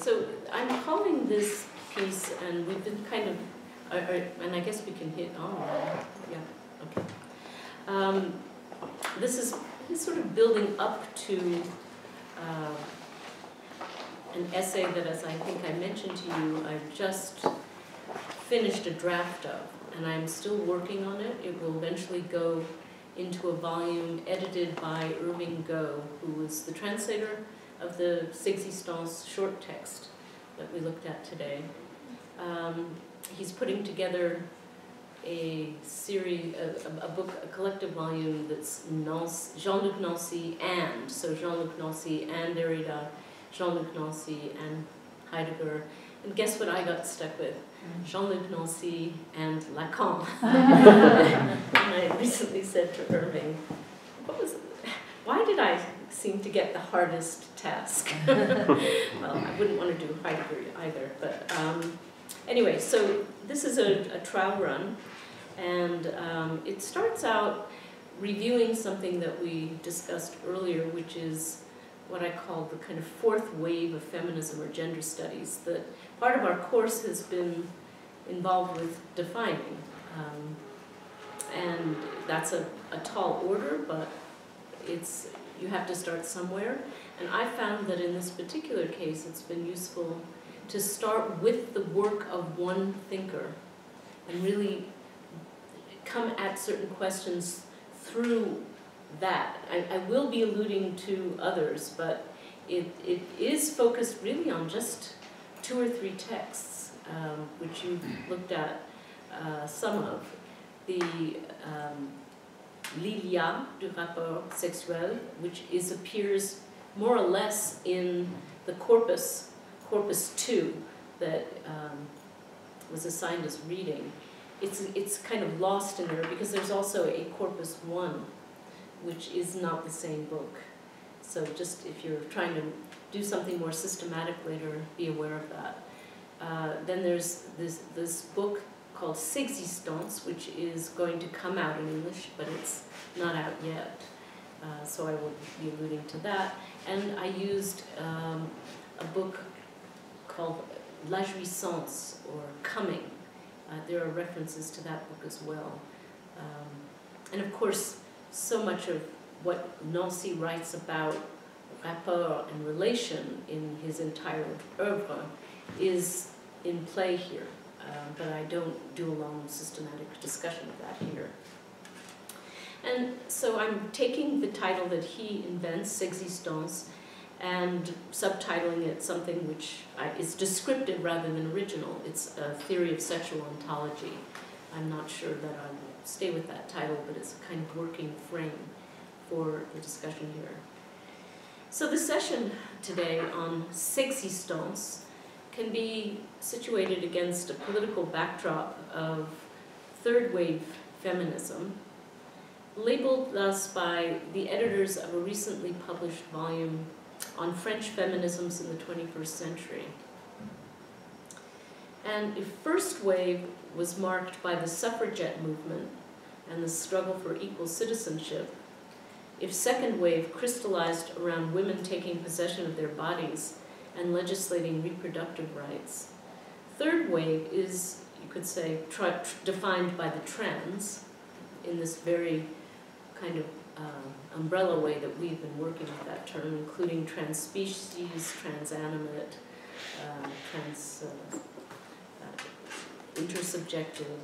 So I'm calling this piece, and we've been kind of, and I guess we can hit on, yeah, okay. This is sort of building up to an essay that, as I think I mentioned to you, I've just finished a draft of, and I'm still working on it. It will eventually go into a volume edited by Irving Goh, who was the translator of the Sexistences short text that we looked at today. He's putting together a series, a book, a collective volume that's Jean-Luc Nancy and, so Jean-Luc Nancy and Derrida, Jean-Luc Nancy and Heidegger. And guess what I got stuck with? Jean-Luc Nancy and Lacan. And I recently said to Irving, why did I seem to get the hardest task? Well, I wouldn't want to do Heidegger either, but anyway, so this is a trial run, and it starts out reviewing something that we discussed earlier, which is what I call the kind of fourth wave of feminism or gender studies that part of our course has been involved with defining. And that's a tall order, but you have to start somewhere. And I found that in this particular case, it's been useful to start with the work of one thinker and really come at certain questions through that. I will be alluding to others, but it is focused really on just 2 or 3 texts, which you've looked at some of. The Lilia du rapport sexuel, which appears more or less in the corpus 2 that was assigned as reading. It's kind of lost in there because there's also a corpus 1, which is not the same book. So just if you're trying to do something more systematic later, be aware of that. Then there's this book called Sexistences, which is going to come out in English, but it's not out yet. So I will be alluding to that. And I used a book called La Jouissance, or Coming. There are references to that book as well. And of course, so much of what Nancy writes about rapport and relation in his entire oeuvre is in play here. But I don't do a long systematic discussion of that here. And so I'm taking the title that he invents, Sexistences, and subtitling it something which is descriptive rather than original. It's a theory of sexual ontology. I'm not sure that I will stay with that title, but it's a kind of working frame for the discussion here. So the session today on Sexistences can be situated against a political backdrop of third-wave feminism, labeled thus by the editors of a recently published volume on French feminisms in the 21st century. And if first wave was marked by the suffragette movement and the struggle for equal citizenship, if second wave crystallized around women taking possession of their bodies and legislating reproductive rights, third wave is, you could say, defined by the trans in this very kind of umbrella way that we've been working with that term, including trans-species, trans-animate, intersubjective,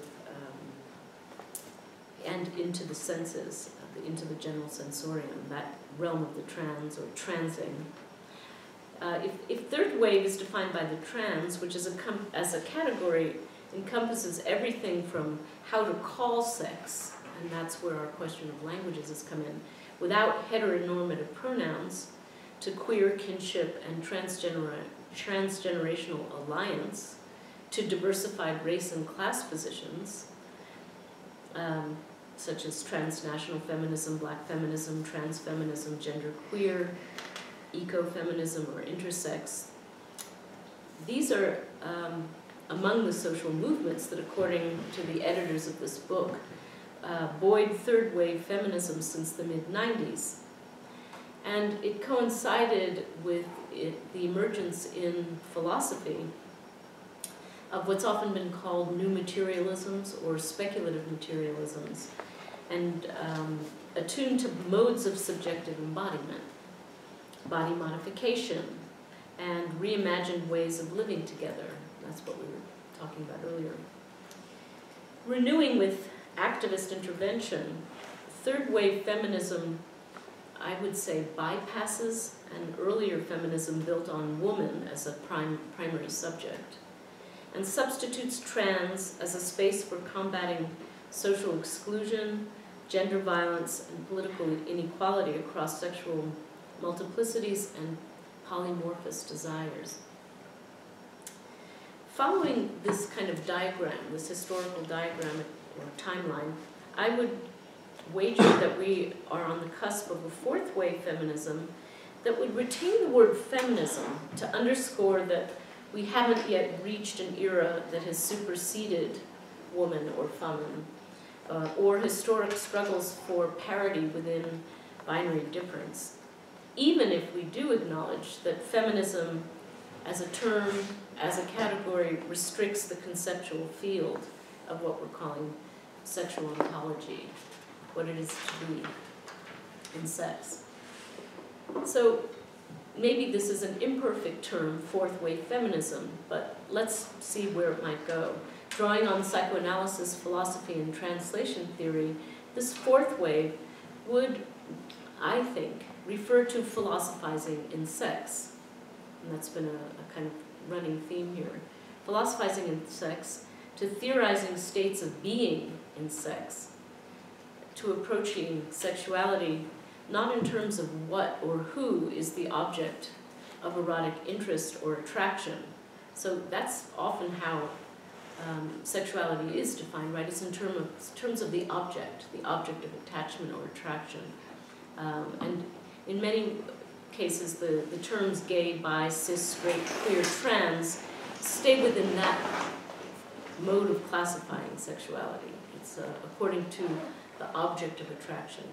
and into the senses, into the general sensorium, that realm of the trans or transing. If third wave is defined by the trans, which is as a category encompasses everything from how to call sex, and that's where our question of languages has come in, without heteronormative pronouns, to queer kinship and transgenerational alliance, to diversified race and class positions, such as transnational feminism, black feminism, trans feminism, genderqueer, ecofeminism, or intersex. These are among the social movements that, according to the editors of this book, buoyed third-wave feminism since the mid-90s. And it coincided with the emergence in philosophy of what's often been called new materialisms or speculative materialisms, and attuned to modes of subjective embodiment, body modification, and reimagined ways of living together. That's what we were talking about earlier. Renewing with activist intervention, third wave feminism, I would say, bypasses an earlier feminism built on woman as a primary subject, and substitutes trans as a space for combating social exclusion, gender violence, and political inequality across sexual multiplicities and polymorphous desires. Following this kind of diagram, this historical diagram or timeline, I would wager that we are on the cusp of a fourth wave feminism that would retain the word feminism to underscore that we haven't yet reached an era that has superseded woman or femme, or historic struggles for parity within binary difference, even if we do acknowledge that feminism as a term, as a category, restricts the conceptual field of what we're calling sexual ontology, what it is to be in sex. So maybe this is an imperfect term, fourth wave feminism, but let's see where it might go. Drawing on psychoanalysis, philosophy, and translation theory, this fourth wave would, I think, refer to philosophizing in sex. And that's been a kind of running theme here. Philosophizing in sex, to theorizing states of being in sex, to approaching sexuality not in terms of what or who is the object of erotic interest or attraction. So that's often how sexuality is defined, right? It's in terms of the object of attachment or attraction. And in many cases, the terms gay, bi, cis, straight, queer, trans stay within that mode of classifying sexuality. It's according to the object of attraction.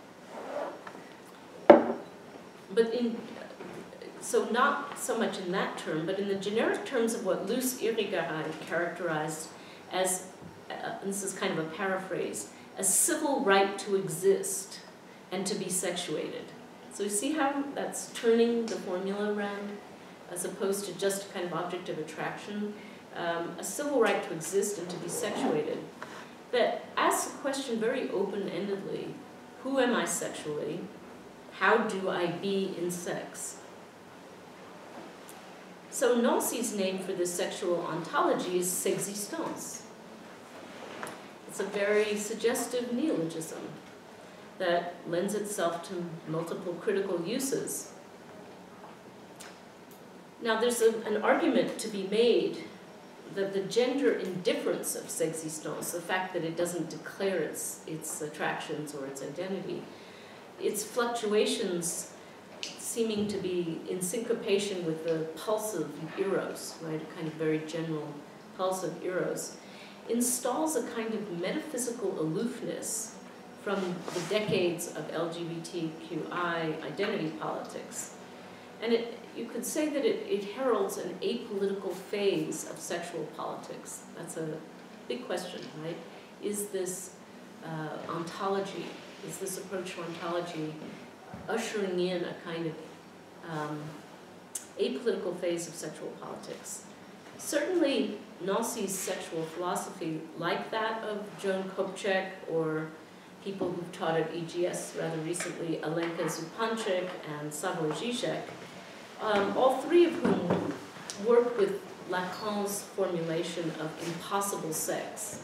But so not so much in that term, but in the generic terms of what Luce Irigaray characterized as, and this is kind of a paraphrase, a civil right to exist and to be sexuated. So you see how that's turning the formula around, as opposed to just kind of object of attraction, a civil right to exist and to be sexuated, that asks the question very open-endedly, who am I sexually? How do I be in sex? So Nancy's name for this sexual ontology is Sexistences. It's a very suggestive neologism that lends itself to multiple critical uses. Now there's an argument to be made that the gender indifference of Sexistences, the fact that it doesn't declare its attractions or its identity, its fluctuations seeming to be in syncopation with the pulse of eros, right, a kind of very general pulse of eros, installs a kind of metaphysical aloofness from the decades of LGBTQI identity politics. And you could say that it heralds an apolitical phase of sexual politics. That's a big question, right? Is this ontology, is this approach to ontology ushering in a kind of apolitical phase of sexual politics? Certainly, Nancy's sexual philosophy, like that of Joan Kopchak or people who've taught at EGS rather recently, Alenka Zupančič and Slavoj Žižek, all three of whom work with Lacan's formulation of impossible sex.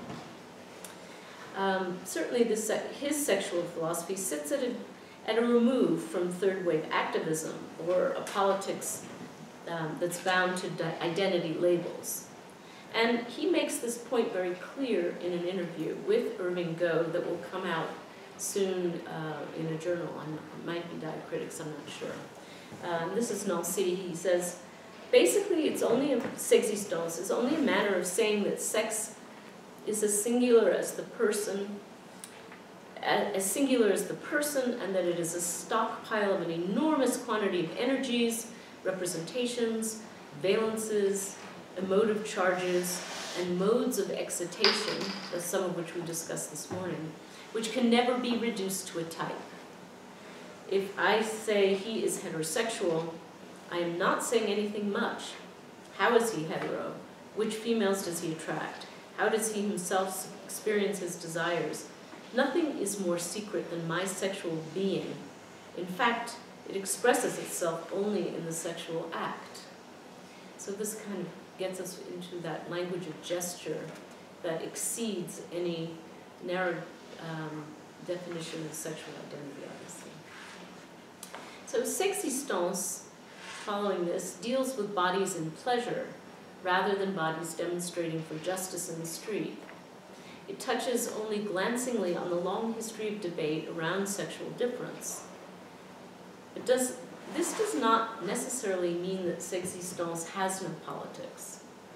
Certainly his sexual philosophy sits at a remove from third wave activism or a politics that's bound to identity labels. And he makes this point very clear in an interview with Irving Goh that will come out soon in a journal. It might be Diacritics, I'm not sure. This is Nancy. He says, basically Sexistences is only a matter of saying that sex is as singular as the person as singular as the person, and that it is a stockpile of an enormous quantity of energies, representations, valences, emotive charges, and modes of excitation, some of which we discussed this morning, which can never be reduced to a type. If I say he is heterosexual, I am not saying anything much. How is he hetero? Which females does he attract? How does he himself experience his desires? Nothing is more secret than my sexual being. In fact, it expresses itself only in the sexual act. So this kind of gets us into that language of gesture that exceeds any narrow definition of sexual identity, obviously. So Sexistences, following this, deals with bodies in pleasure rather than bodies demonstrating for justice in the street. It touches only glancingly on the long history of debate around sexual difference. This does not necessarily mean that Sexistences has no politics.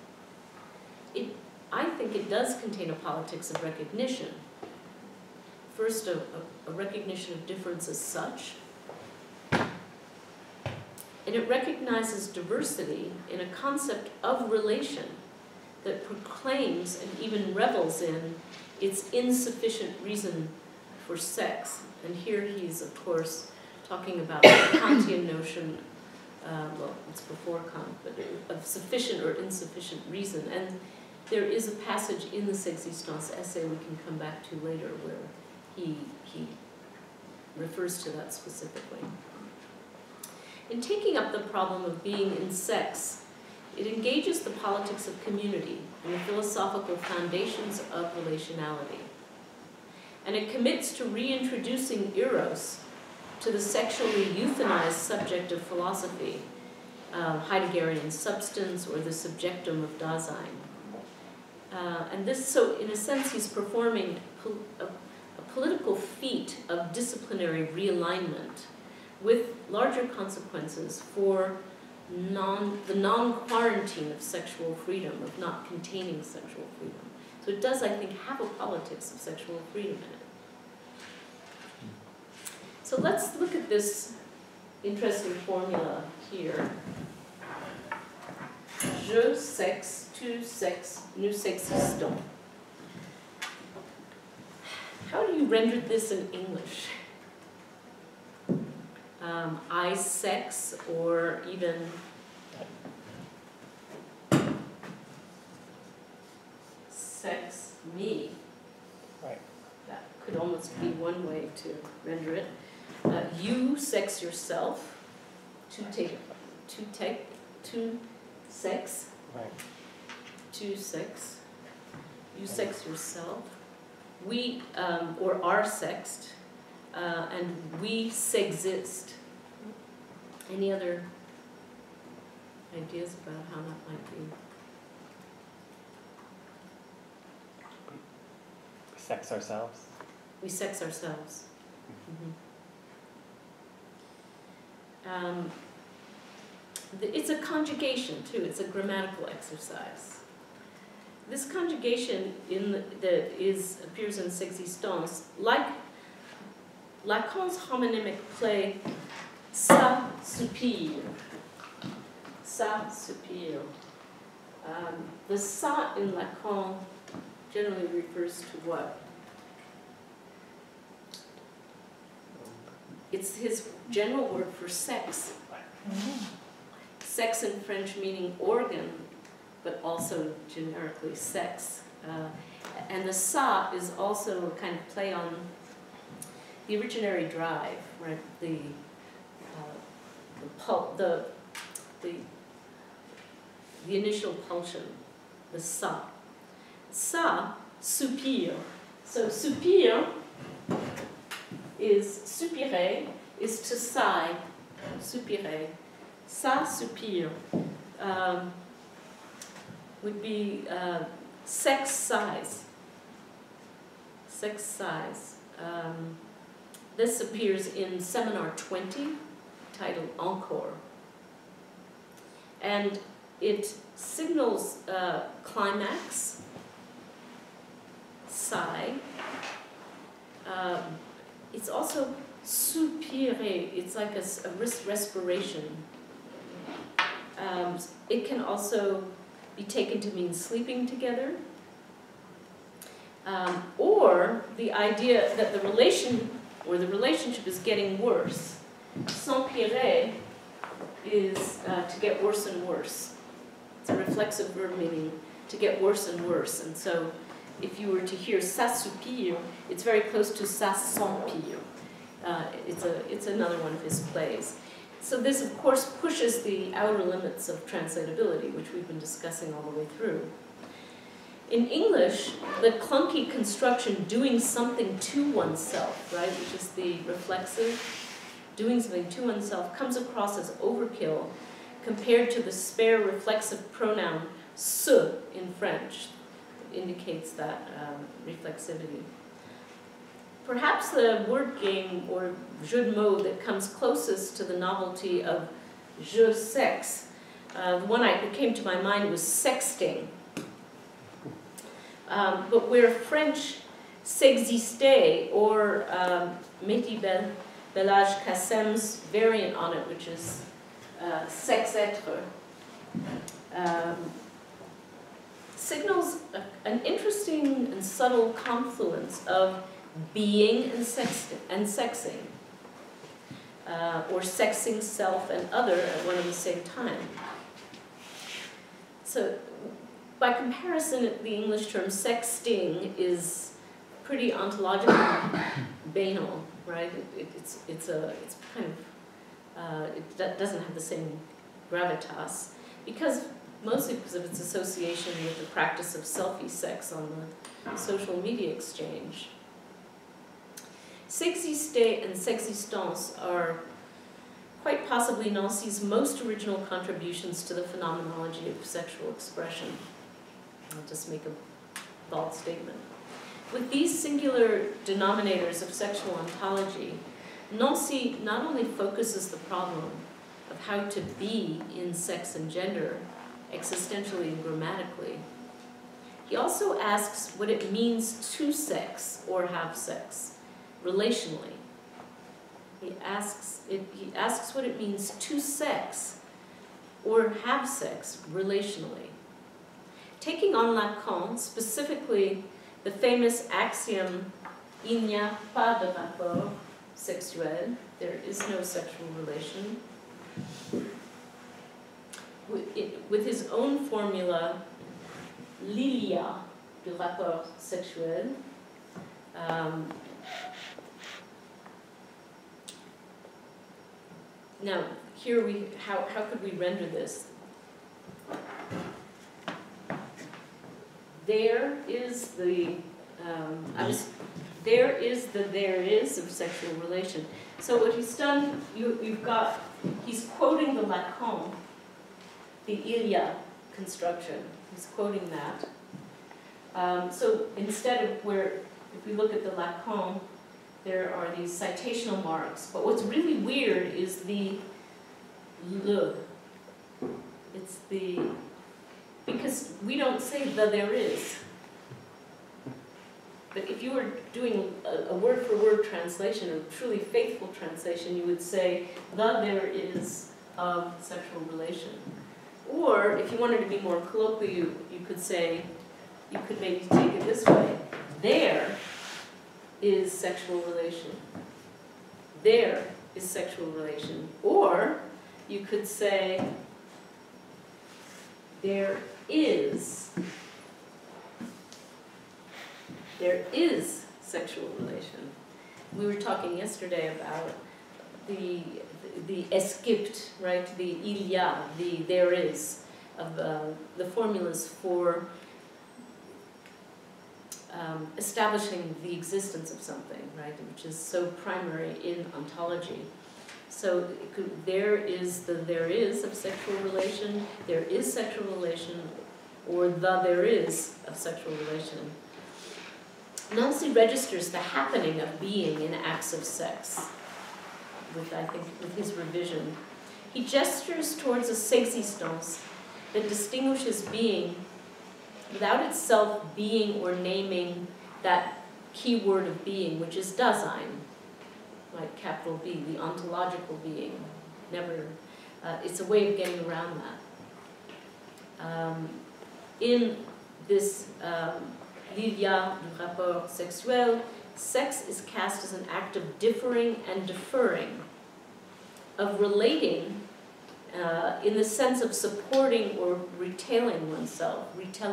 I think it does contain a politics of recognition. First, a recognition of difference as such, and it recognizes diversity in a concept of relation that proclaims and even revels in its insufficient reason for sex. And here he's, of course, talking about the Kantian notion, well, it's before Kant, but of sufficient or insufficient reason. And there is a passage in the Sexistences essay we can come back to later where he refers to that specifically. In taking up the problem of being in sex, it engages the politics of community and the philosophical foundations of relationality. And it commits to reintroducing eros to the sexually euthanized subject of philosophy, Heideggerian substance or the subjectum of Dasein. And this, so in a sense, he's performing a political feat of disciplinary realignment with larger consequences for the non-quarantine of sexual freedom, of not containing sexual freedom. So it does, I think, have a politics of sexual freedom in it. So let's look at this interesting formula here. Je sexe, tu sexe, nous sexistons. How do you render this in English? I sex, or even sex me. Right. That could almost be one way to render it. You sex yourself. To sex. Right. To sex. You sex yourself. We or are sexed. And we sexist. Any other ideas about how that might be? We sex ourselves. We sex ourselves. Mm-hmm. It's a conjugation, too. It's a grammatical exercise. This conjugation appears in Sexistences, like Lacan's homonymic play Ça soupire. Ça soupire. The ça in Lacan generally refers to what? It's his general word for sex. Sex in French meaning organ, but also generically sex. And the ça is also a kind of play on the originary drive, right? The initial pulsion, the ça. Ça, soupir. So soupir soupire is to sigh, soupire. Ça soupir would be sex sighs. Sex sighs. This appears in Seminar 20, titled Encore. And it signals climax, sigh, it's also soupirer. It's like a respiration. It can also be taken to mean sleeping together, or the idea that the relationship is getting worse. S'empirer is to get worse and worse. It's a reflexive verb meaning to get worse and worse. And so if you were to hear ça soupire, it's very close to ça s'empire. It's another one of his plays. So this, of course, pushes the outer limits of translatability, which we've been discussing all the way through. In English, the clunky construction, doing something to oneself, right, which is the reflexive, doing something to oneself, comes across as overkill compared to the spare reflexive pronoun se in French. It indicates that reflexivity. Perhaps the word game or jeu de mots that comes closest to the novelty of je sexe, the one that came to my mind was sexting. But where French Sexistences or Mehdi Belage Kassem's variant on it, which is Sexistences, signals an interesting and subtle confluence of being and sexing, or sexing self and other at one and the same time. So, by comparison, the English term sexting is pretty ontologically banal, right? It's kind of it doesn't have the same gravitas mostly because of its association with the practice of selfie sex on the social media exchange. Sexistences and Sexistences are quite possibly Nancy's most original contributions to the phenomenology of sexual expression. I'll just make a bald statement. With these singular denominators of sexual ontology, Nancy not only focuses the problem of how to be in sex and gender, existentially and grammatically, he also asks what it means to sex or have sex, relationally. He asks what it means to sex or have sex relationally. Taking on Lacan, specifically the famous axiom, il n'y a pas de rapport sexuel, there is no sexual relation, with his own formula, l'il y a de rapport sexuel, now, here how could we render this? There is the there is of sexual relation. So what he's done, he's quoting the Lacan, the il y a construction. He's quoting that. So instead of if we look at the Lacan, there are these citational marks. But what's really weird is the le. It's because we don't say the there is. But if you were doing a word-for-word translation, a truly faithful translation, you would say, the there is of sexual relation. Or, if you wanted to be more colloquial, you could maybe take it this way. There is sexual relation. There is sexual relation. Or, you could say, there is sexual relation. We were talking yesterday about the es gibt, right? The il y a, the there is, of the formulas for establishing the existence of something, right? Which is so primary in ontology. So there is of sexual relation, there is sexual relation, or the there is of sexual relation. Nancy registers the happening of being in acts of sex, with his revision. He gestures towards a sexistence that distinguishes being without itself being or naming that key word of being, which is Dasein, like capital B, the ontological being. Never, it's a way of getting around that. In this l'il y a du rapport sexuel, sex is cast as an act of differing and deferring, of relating in the sense of supporting or retelling oneself.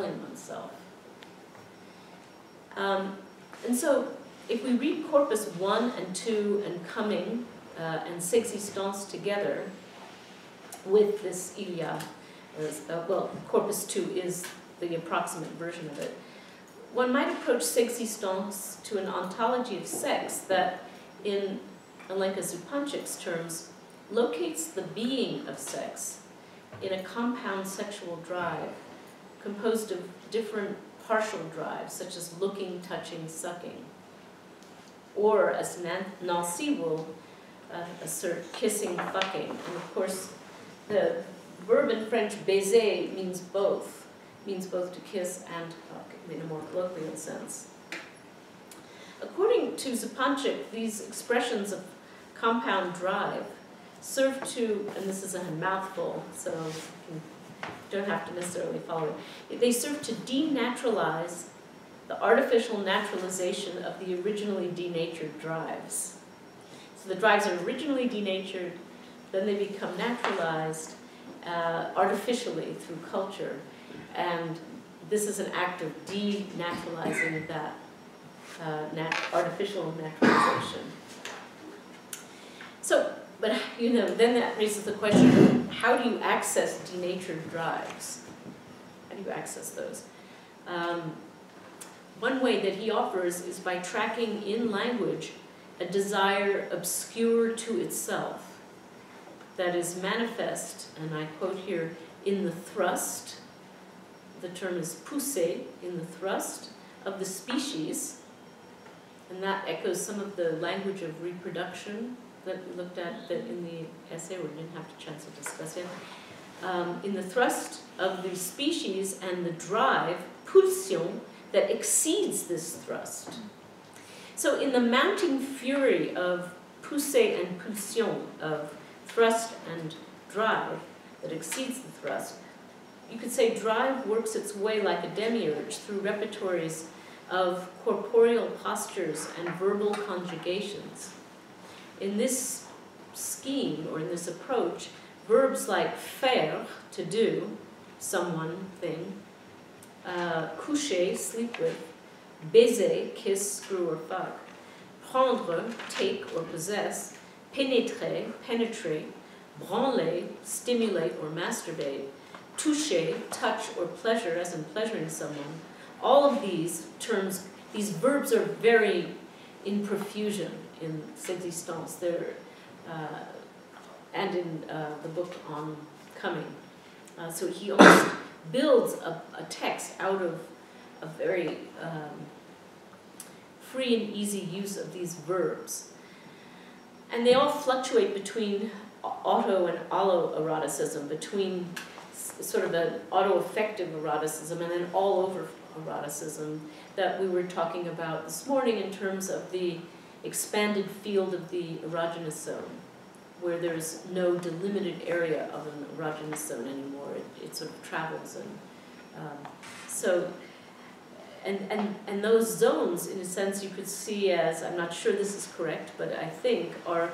And so, if we read Corpus 1 and 2 and Coming and Sexistences together with this il y a, well, Corpus 2 is the approximate version of it, one might approach Sexistences to an ontology of sex that, in Alenka Zupančic's terms, locates the being of sex in a compound sexual drive composed of different partial drives, such as looking, touching, sucking. Or, as Nancy will assert, kissing, fucking. And of course, the verb in French, baiser, means both to kiss and fuck in a more colloquial sense. According to Zupančic, these expressions of compound drive serve to, and this is a mouthful, so you don't have to necessarily follow it, they serve to denaturalize the artificial naturalization of the originally denatured drives. So the drives are originally denatured, then they become naturalized artificially through culture, and this is an act of denaturalizing that artificial naturalization. So, but then that raises the question, how do you access denatured drives? How do you access those? One way that he offers is by tracking in language a desire obscure to itself, that is manifest, and I quote here, in the thrust, the term is pousser, in the thrust of the species, and that echoes some of the language of reproduction that we looked at that in the essay, we didn't have a chance to discuss yet. In the thrust of the species and the drive, pulsion, that exceeds this thrust. So in the mounting fury of pousser and pulsion, of thrust and drive that exceeds the thrust, you could say drive works its way like a demiurge through repertories of corporeal postures and verbal conjugations. In this scheme, or in this approach, verbs like faire, to do, someone, thing, coucher, sleep with, baiser, kiss, screw or fuck, prendre, take or possess, pénétrer, penetrate, branler, stimulate or masturbate, toucher, touch or pleasure, as in pleasuring someone. All of these terms, these verbs are very in profusion in Sexistences, and in the book on Coming. So he almost builds a text out of a very free and easy use of these verbs. And they all fluctuate between auto and allo-eroticism, between sort of an auto-affective eroticism and then all-over eroticism that we were talking about this morning in terms of the expanded field of the erogenous zone, where there's no delimited area of an erogenous zone anymore. It sort of travels, and those zones, in a sense, you could see as, I'm not sure this is correct, but I think are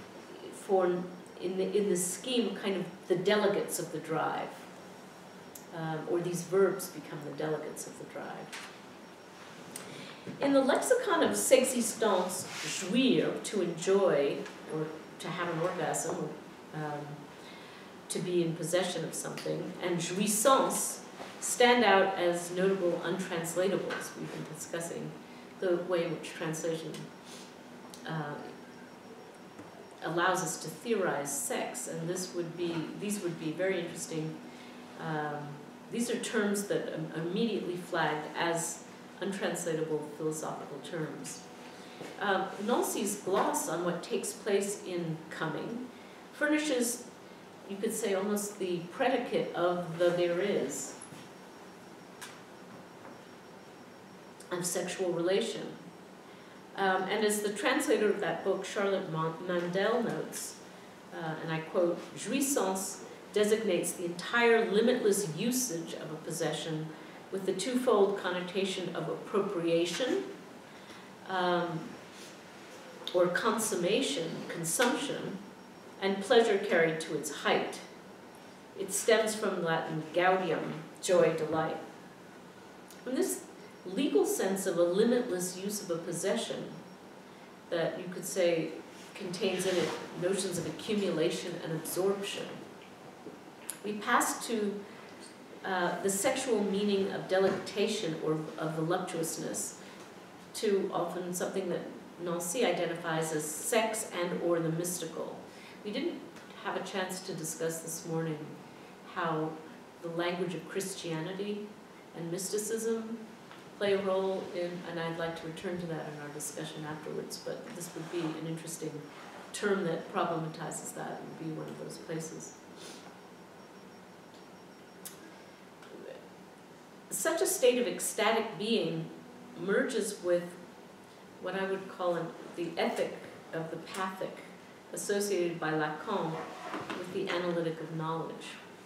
in the scheme kind of the delegates of the drive, or these verbs become the delegates of the drive. In the lexicon of Sexistences, jouir, to enjoy, or to have an orgasm, or to be in possession of something, and jouissance stand out as notable untranslatables. We've been discussing the way in which translation allows us to theorize sex, and these would be very interesting. These are terms that are immediately flagged as untranslatable philosophical terms. Nancy's gloss on what takes place in Coming furnishes, you could say, almost the predicate of the there is of sexual relation. And as the translator of that book, Charlotte Mandel, notes, and I quote, "Jouissance designates the entire limitless usage of a possession with the twofold connotation of appropriation or consummation, consumption, and pleasure carried to its height. It stems from Latin gaudium, joy, delight." From this legal sense of a limitless use of a possession that you could say contains in it notions of accumulation and absorption, we pass to the sexual meaning of delectation or of voluptuousness, to often something that Nancy identifies as sex and or the mystical. We didn't have a chance to discuss this morning how the language of Christianity and mysticism play a role in, and I'd like to return to that in our discussion afterwards, but this would be an interesting term that problematizes that. It would be one of those places. Such a state of ecstatic being merges with what I would call the ethic of the pathic, associated by Lacan with the analytic of knowledge.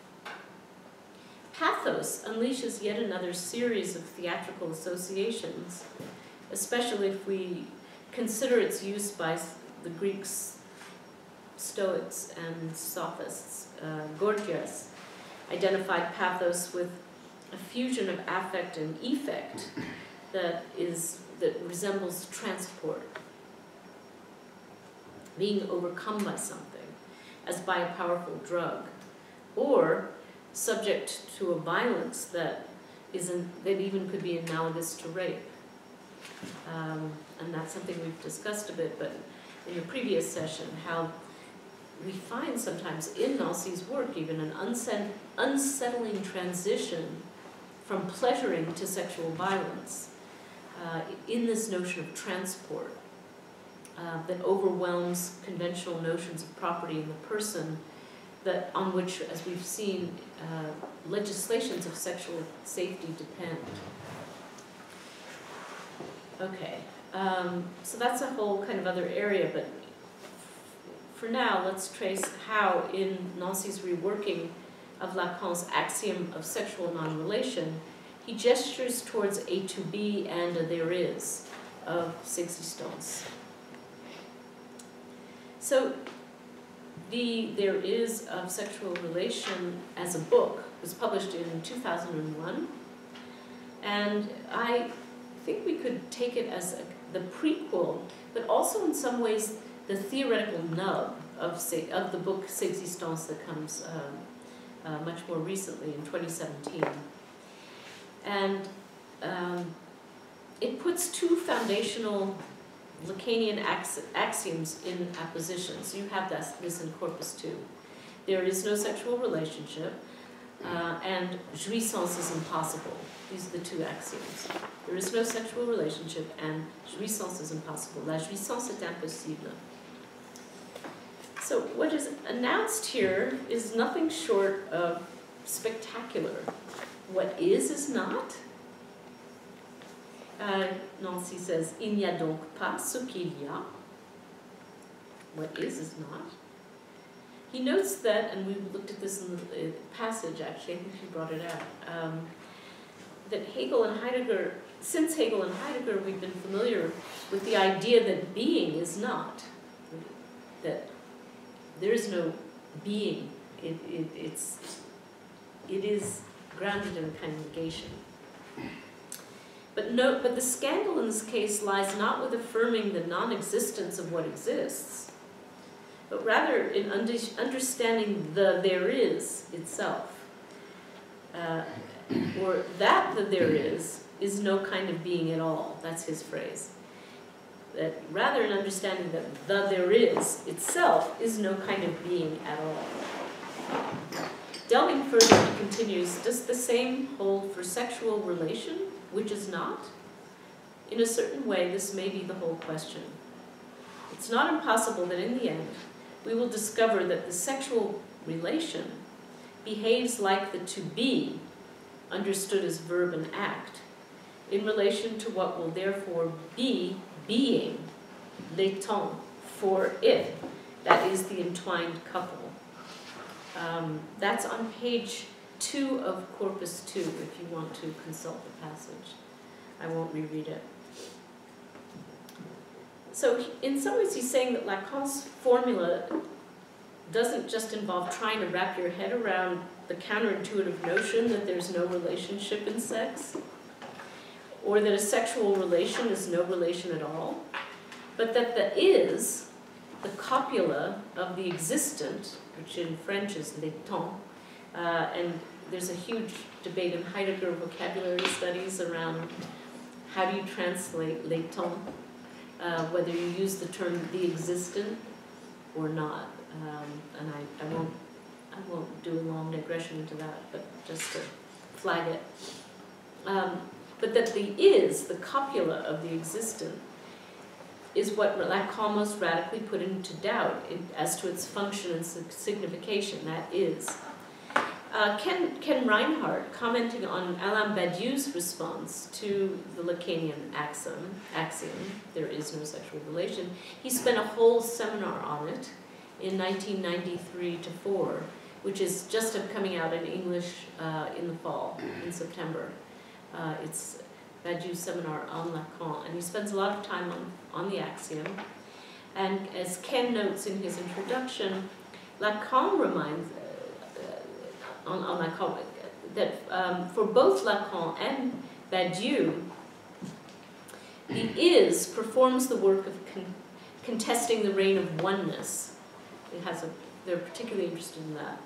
Pathos unleashes yet another series of theatrical associations, especially if we consider its use by the Greeks, Stoics, and Sophists. Gorgias identified pathos with a fusion of affect and effect that resembles transport, being overcome by something, as by a powerful drug, or subject to a violence that even could be analogous to rape. And that's something we've discussed a bit, but in a previous session, how we find sometimes in Nancy's work even an unsettling transition from pleasuring to sexual violence, in this notion of transport that overwhelms conventional notions of property in the person, that on which, as we've seen, legislations of sexual safety depend. Okay, so that's a whole kind of other area, but for now, let's trace how in Nancy's reworking of Lacan's axiom of sexual non-relation, he gestures towards a to be and a there is of Sexistences. So the There Is of Sexual Relation as a book was published in 2001, and I think we could take it as the prequel, but also in some ways the theoretical nub of the book Sexistences that comes much more recently in 2017. And it puts two foundational Lacanian axioms in apposition. So you have this in Corpus 2. There is no sexual relationship, and jouissance is impossible. These are the two axioms. There is no sexual relationship, and jouissance is impossible. La jouissance est impossible. So what is announced here is nothing short of spectacular. What is not. Nancy says, il n'y a donc pas ce qu'il y a. What is not. He notes that, and we looked at this in the passage actually, I think she brought it out, that Hegel and Heidegger, since Hegel and Heidegger, we've been familiar with the idea that being is not. That there is no being. It is grounded in a kind of negation. But the scandal in this case lies not with affirming the non-existence of what exists, but rather in understanding the there is itself. Or that the there is no kind of being at all. That's his phrase. That rather in understanding that the there is itself is no kind of being at all. Delving further, he continues, does the same hold for sexual relation, which is not? In a certain way, this may be the whole question. It's not impossible that in the end, we will discover that the sexual relation behaves like the to be, understood as verb and act, in relation to what will therefore be being, l'étant, for it, that is the entwined couple. That's on page 2 of Corpus 2, if you want to consult the passage. I won't reread it. So in some ways he's saying that Lacan's formula doesn't just involve trying to wrap your head around the counterintuitive notion that there's no relationship in sex, or that a sexual relation is no relation at all, but that the is, the copula of the existent, which in French is l'étant, and there's a huge debate in Heidegger vocabulary studies around how do you translate l'étant, whether you use the term the existent or not. And I won't do a long digression into that, but just to flag it. But that the is, the copula of the existent, is what Lacan most radically put into doubt as to its function and signification, that is. Ken Reinhardt, commenting on Alain Badiou's response to the Lacanian axiom, there is no sexual relation, he spent a whole seminar on it in 1993-4, which is just coming out in English in the fall, in September. It's Badiou's seminar on Lacan, and he spends a lot of time on the axiom. And as Ken notes in his introduction, Lacan reminds on Lacan that for both Lacan and Badiou, the is performs the work of contesting the reign of oneness. They're particularly interested in that.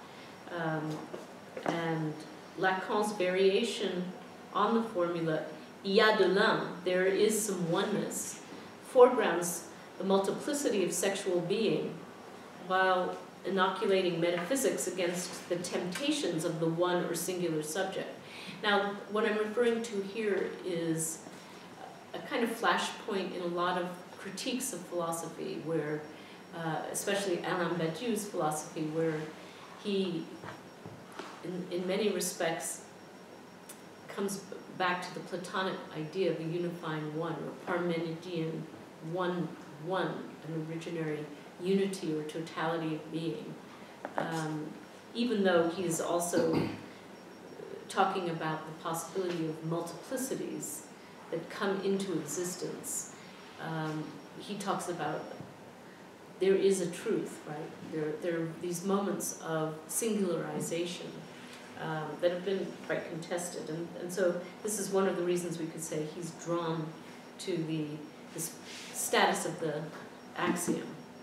And Lacan's variation on the formula, il y a de l'un, there is some oneness, foregrounds the multiplicity of sexual being, while inoculating metaphysics against the temptations of the one or singular subject. Now, what I'm referring to here is a kind of flashpoint in a lot of critiques of philosophy, where, especially Alain Badiou's philosophy, where he, in many respects, comes back to the Platonic idea of a unifying one, or Parmenidean one, an originary unity or totality of being, even though he is also talking about the possibility of multiplicities that come into existence. He talks about there is a truth, right? There are these moments of singularization that have been quite contested, and so this is one of the reasons we could say he's drawn to this status of the axiom.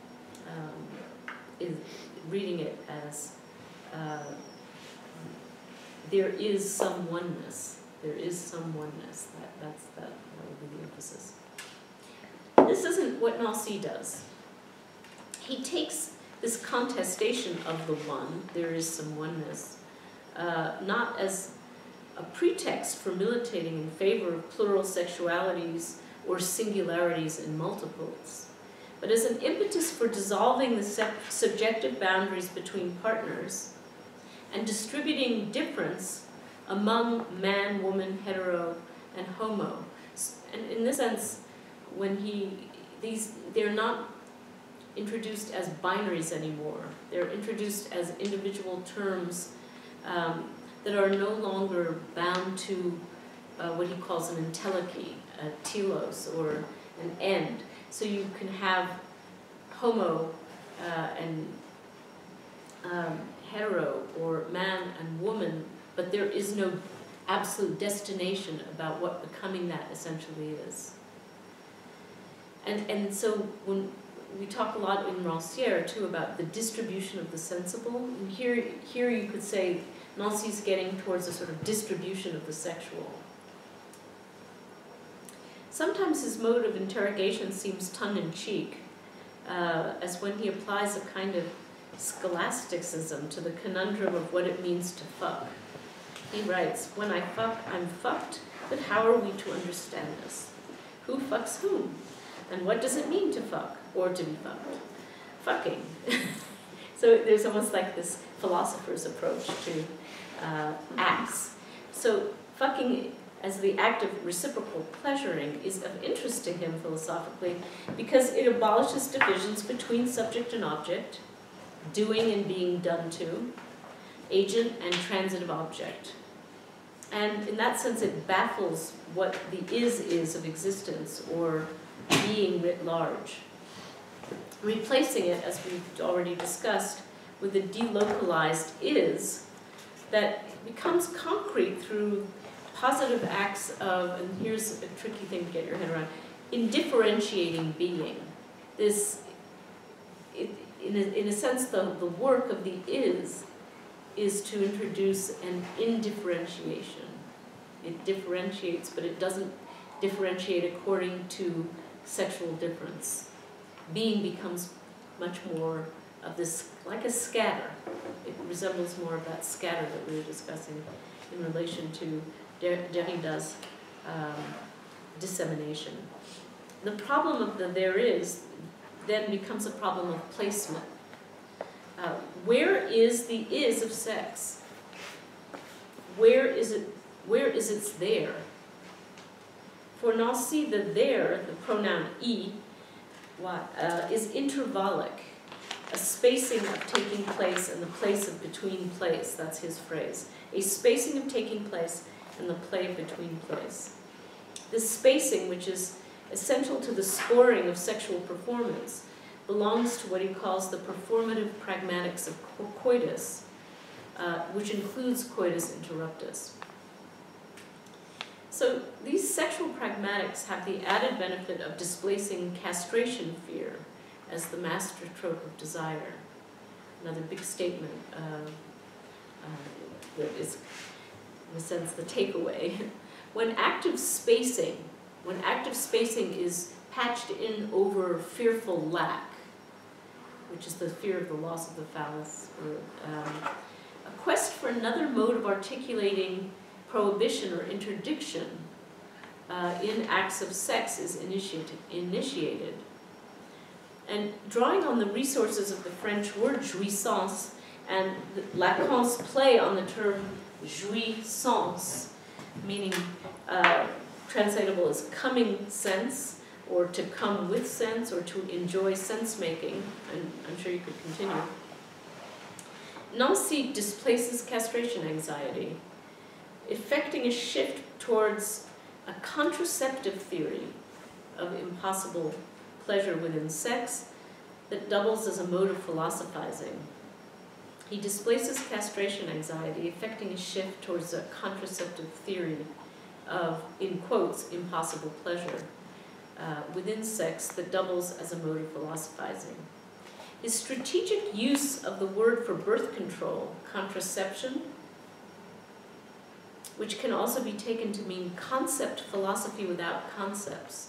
Is reading it as there is some oneness. There is some oneness. That would be the emphasis. This isn't what Nancy does. He takes this contestation of the one, there is some oneness, not as a pretext for militating in favor of plural sexualities or singularities in multiples, but as an impetus for dissolving the subjective boundaries between partners and distributing difference among man, woman, hetero, and homo. And in this sense, when they're not introduced as binaries anymore. They're introduced as individual terms that are no longer bound to what he calls an entelechy, a telos, or an end. So you can have homo and hetero, or man and woman, but there is no absolute destination about what becoming that essentially is. And so when we talk a lot in Rancière too about the distribution of the sensible, and here you could say Nancy's getting towards a sort of distribution of the sexual. Sometimes his mode of interrogation seems tongue-in-cheek, as when he applies a kind of scholasticism to the conundrum of what it means to fuck. He writes, "When I fuck, I'm fucked, but how are we to understand this? Who fucks whom? And what does it mean to fuck, or to be fucked? Fucking." So there's almost like this philosopher's approach to acts. So fucking as the act of reciprocal pleasuring is of interest to him philosophically because it abolishes divisions between subject and object, doing and being done to, agent and transitive object. And in that sense, it baffles what the is of existence, or being writ large, replacing it, as we've already discussed, with a delocalized is that becomes concrete through positive acts of, and here's a tricky thing to get your head around, indifferentiating being. This, in a sense, the work of the is to introduce an indifferentiation. It differentiates, but it doesn't differentiate according to sexual difference. Being becomes much more of this, like a scatter. It resembles more of that scatter that we were discussing in relation to Derrida's dissemination. The problem of the there is then becomes a problem of placement. Where is the is of sex? Where is its there? For Nancy, the there, the pronoun is intervallic, a spacing of taking place and the place of between place. That's his phrase. A spacing of taking place and the play of between place. This spacing, which is essential to the scoring of sexual performance, belongs to what he calls the performative pragmatics of coitus, which includes coitus interruptus. So these sexual pragmatics have the added benefit of displacing castration fear as the master trope of desire. Another big statement that is, in a sense, the takeaway. When active spacing is patched in over fearful lack, which is the fear of the loss of the phallus, or a quest for another mode of articulating prohibition or interdiction in acts of sex is initiated. And drawing on the resources of the French word jouissance and Lacan's play on the term jouissance, meaning translatable as coming sense, or to come with sense, or to enjoy sense-making, and I'm sure you could continue. Nancy displaces castration anxiety, effecting a shift towards a contraceptive theory of impossible pleasure within sex that doubles as a mode of philosophizing. He displaces castration anxiety, effecting a shift towards a contraceptive theory of, in quotes, impossible pleasure within sex that doubles as a mode of philosophizing. His strategic use of the word for birth control, contraception, which can also be taken to mean concept philosophy without concepts,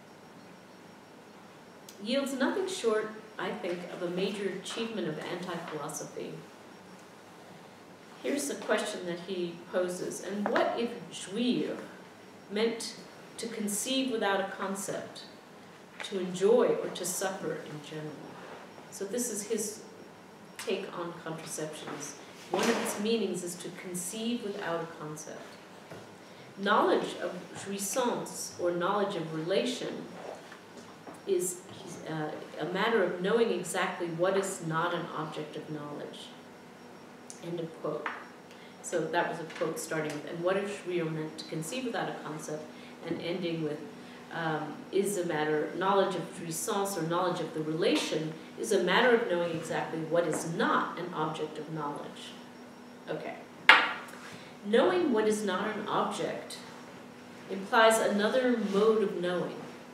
yields nothing short, I think, of a major achievement of anti-philosophy. Here's the question that he poses: and what if jouir meant to conceive without a concept, to enjoy or to suffer in general? So this is his take on contraceptions. One of its meanings is to conceive without a concept. Knowledge of jouissance, or knowledge of relation, is a matter of knowing exactly what is not an object of knowledge. End of quote. So that was a quote starting with, and what if jouir meant to conceive without a concept, and ending with, is a matter, knowledge of jouissance, or knowledge of the relation, is a matter of knowing exactly what is not an object of knowledge. Okay. Knowing what is not an object implies another mode of knowing,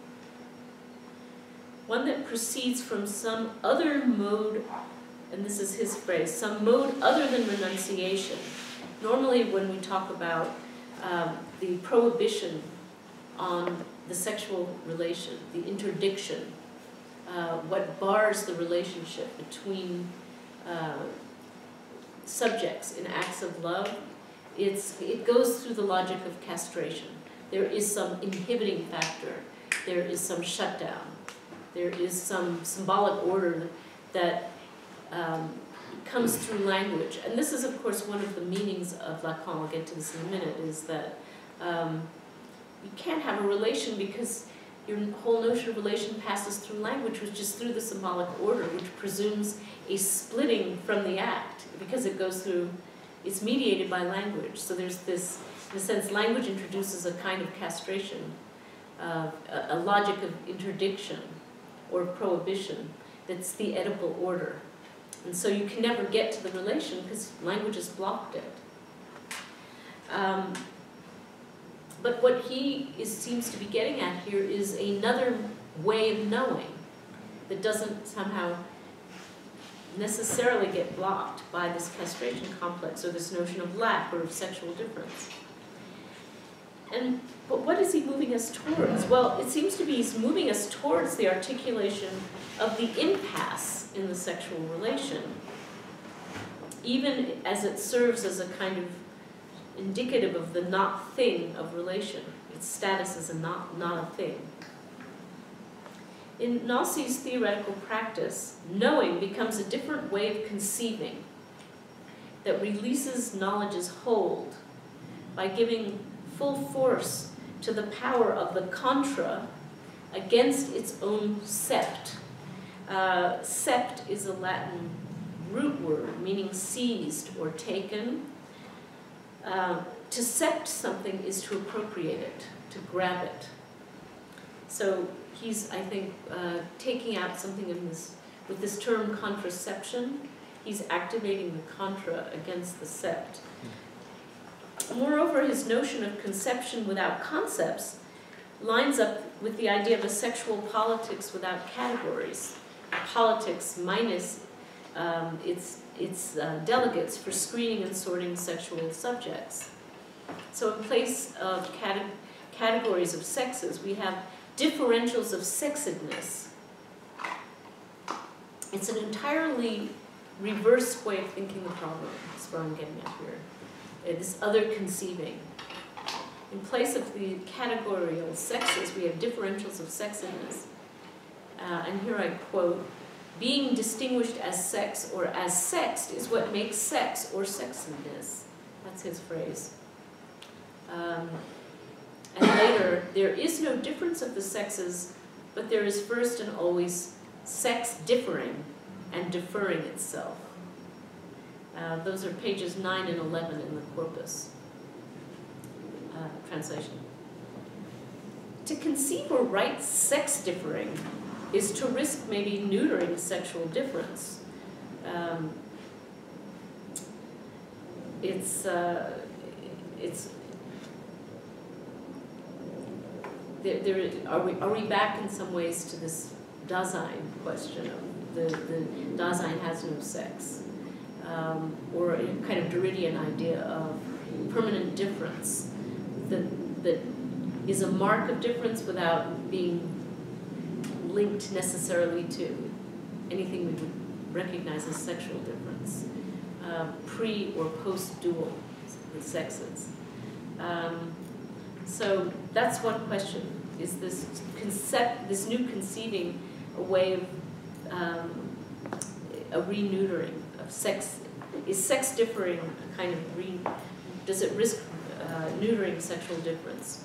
one that proceeds from some other mode, and this is his phrase, some mode other than renunciation. Normally when we talk about the prohibition on the sexual relation, the interdiction, what bars the relationship between subjects in acts of love, it goes through the logic of castration. There is some inhibiting factor. There is some shutdown. There is some symbolic order that comes through language. And this is, of course, one of the meanings of Lacan, I'll get to this in a minute, is that You can't have a relation because your whole notion of relation passes through language, which is through the symbolic order, which presumes a splitting from the act, because it goes through, it's mediated by language. So there's this, in a sense, language introduces a kind of castration, a logic of interdiction or prohibition that's the Oedipal order. And so you can never get to the relation because language has blocked it. But what he seems to be getting at here is another way of knowing that doesn't somehow necessarily get blocked by this castration complex or this notion of lack or of sexual difference. But what is he moving us towards? Well, it seems to be he's moving us towards the articulation of the impasse in the sexual relation, even as it serves as a kind of indicative of the not thing of relation. Its status as a not a thing. In Gnossi's theoretical practice, knowing becomes a different way of conceiving that releases knowledge's hold by giving full force to the power of the contra against its own sept. Sept is a Latin root word meaning seized or taken. To sept something is to appropriate it, to grab it. So he's, I think, taking out something in this, with this term contraception, he's activating the contra against the sept. Moreover, his notion of conception without concepts lines up with the idea of a sexual politics without categories, politics minus its delegates for screening and sorting sexual subjects. So in place of categories of sexes, we have differentials of sexedness. It's an entirely reverse way of thinking the problem. That's what I'm getting at here. This other conceiving. In place of the categorical sexes, we have differentials of sexedness. And here I quote, "Being distinguished as sex or as sexed is what makes sex or sexedness." That's his phrase. And later, "There is no difference of the sexes, but there is first and always sex differing and deferring itself." Those are pages 9 and 11 in the corpus translation. To conceive or write sex differing is to risk maybe neutering sexual difference. Are we back in some ways to this Dasein question of the Dasein has no sex, or a kind of Derridian idea of permanent difference that is a mark of difference without being linked necessarily to anything we would recognize as sexual difference, pre or post-dual the sexes. So that's one question. Is this new conceiving a way of a reneutering of sex? Is sex differing a kind of does it risk neutering sexual difference?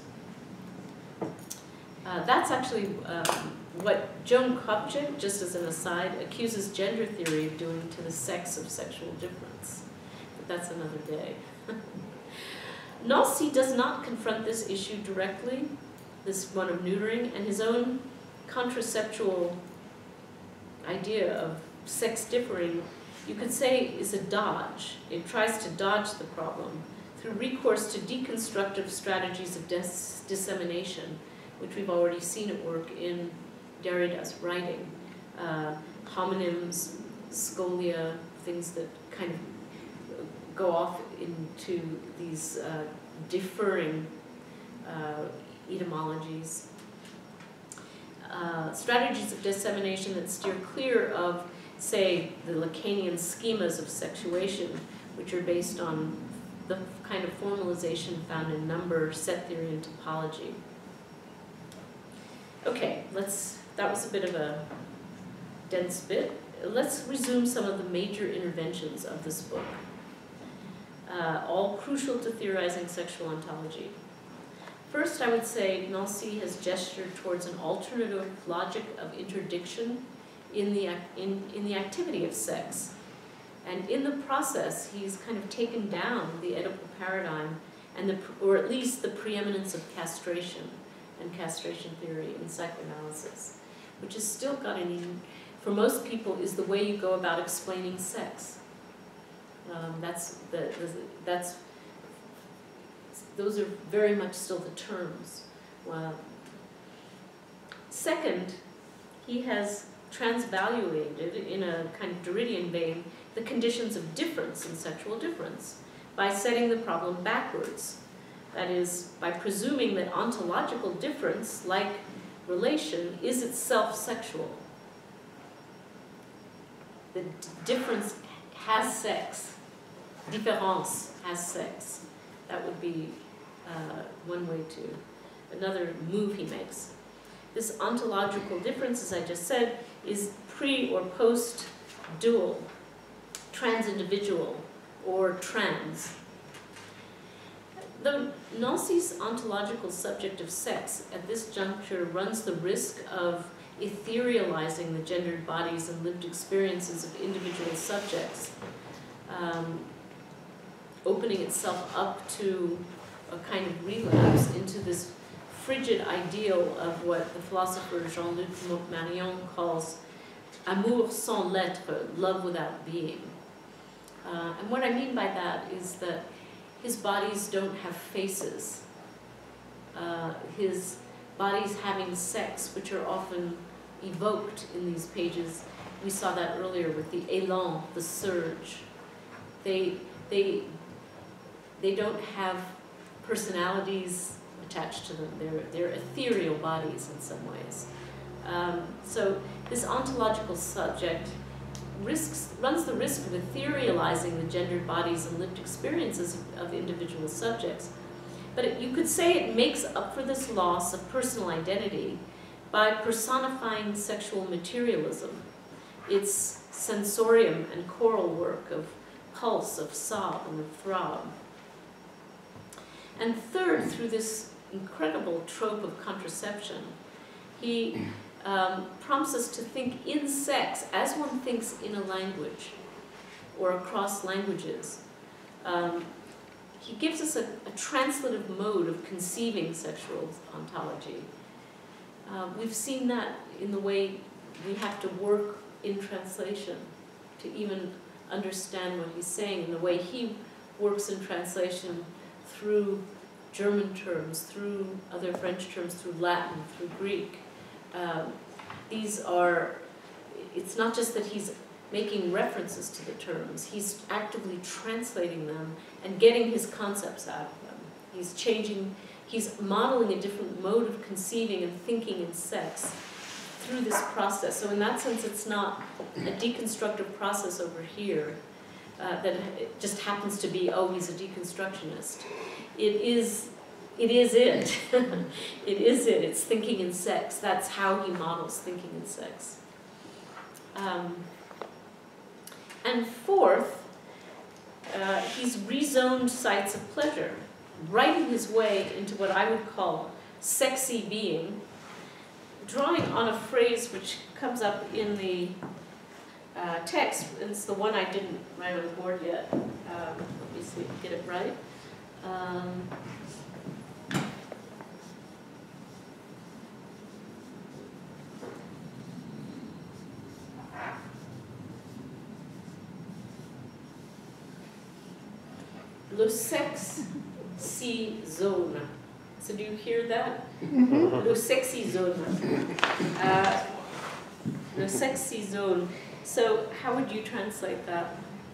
That's actually what Joan Kopchak, just as an aside, accuses gender theory of doing to the sex of sexual difference. But that's another day. Gnossi does not confront this issue directly, this one of neutering, and his own contraceptual idea of sex differing, you could say, is a dodge. It tries to dodge the problem through recourse to deconstructive strategies of dissemination, which we've already seen at work in Derrida's writing. Homonyms, scholia, things that kind of go off into these deferring etymologies. Strategies of dissemination that steer clear of, say, the Lacanian schemas of sexuation, which are based on the kind of formalization found in number, set theory, and topology. Okay, that was a bit of a dense bit. Let's resume some of the major interventions of this book, all crucial to theorizing sexual ontology. First, I would say Nancy has gestured towards an alternative logic of interdiction in the activity of sex. And in the process, he's kind of taken down the Oedipal paradigm, or at least the preeminence of castration and castration theory in psychoanalysis, which has still got for most people, is the way you go about explaining sex. Those are very much still the terms. Second, he has transvaluated, in a kind of Derridian vein, the conditions of difference and sexual difference by setting the problem backwards. That is, by presuming that ontological difference, like relation, is itself sexual. The difference has sex. Différence has sex. That would be one way to, another move he makes. This ontological difference, as I just said, is pre or post dual, trans-individual, or trans. Though Nancy's ontological subject of sex at this juncture runs the risk of etherealizing the gendered bodies and lived experiences of individual subjects, opening itself up to a kind of relapse into this frigid ideal of what the philosopher Jean-Luc Marion calls amour sans l'être, love without being. And what I mean by that is that his bodies don't have faces. His bodies having sex, which are often evoked in these pages. We saw that earlier with the élan, the surge. They don't have personalities attached to them. They're ethereal bodies in some ways. So this ontological subject runs the risk of etherealizing the gendered bodies and lived experiences of individual subjects. But you could say it makes up for this loss of personal identity by personifying sexual materialism, its sensorium and choral work of pulse, of sob, and of throb. And third, through this incredible trope of contraception, he prompts us to think in sex as one thinks in a language or across languages. He gives us a translative mode of conceiving sexual ontology. We've seen that in the way we have to work in translation to even understand what he's saying, in the way he works in translation through German terms, through other French terms, through Latin, through Greek. It's not just that he's making references to the terms, he's actively translating them and getting his concepts out of them. He's modeling a different mode of conceiving and thinking in sex through this process. So in that sense, it's not a deconstructive process over here that it just happens to be, oh, he's a deconstructionist. It is it. It is it. It's thinking in sex. That's how he models thinking in sex. And fourth, he's rezoned sites of pleasure, writing his way into what I would call sexy being, drawing on a phrase which comes up in the text, and it's the one I didn't write on the board yet. Let me see if I get it right. Le sexe si zone. So do you hear that? Le sexy zone. Le sexy zone. So how would you translate that?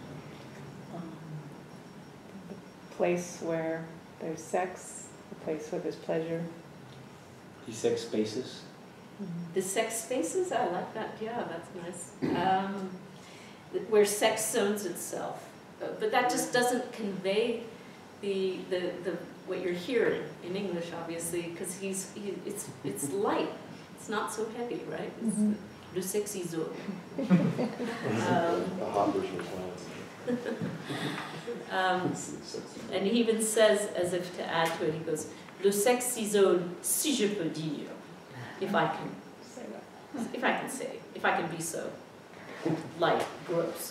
The place where there's sex, the place where there's pleasure. The sex spaces. The sex spaces? I like that. Yeah, that's nice. Where sex zones itself. But that just doesn't convey the what you're hearing in English, obviously, because it's light. It's not so heavy, right? It's le sexy zone. The hot version and he even says, as if to add to it, he goes, le sexe s'isole, si je peux dire, if I can Say that. if I can be so light, gross.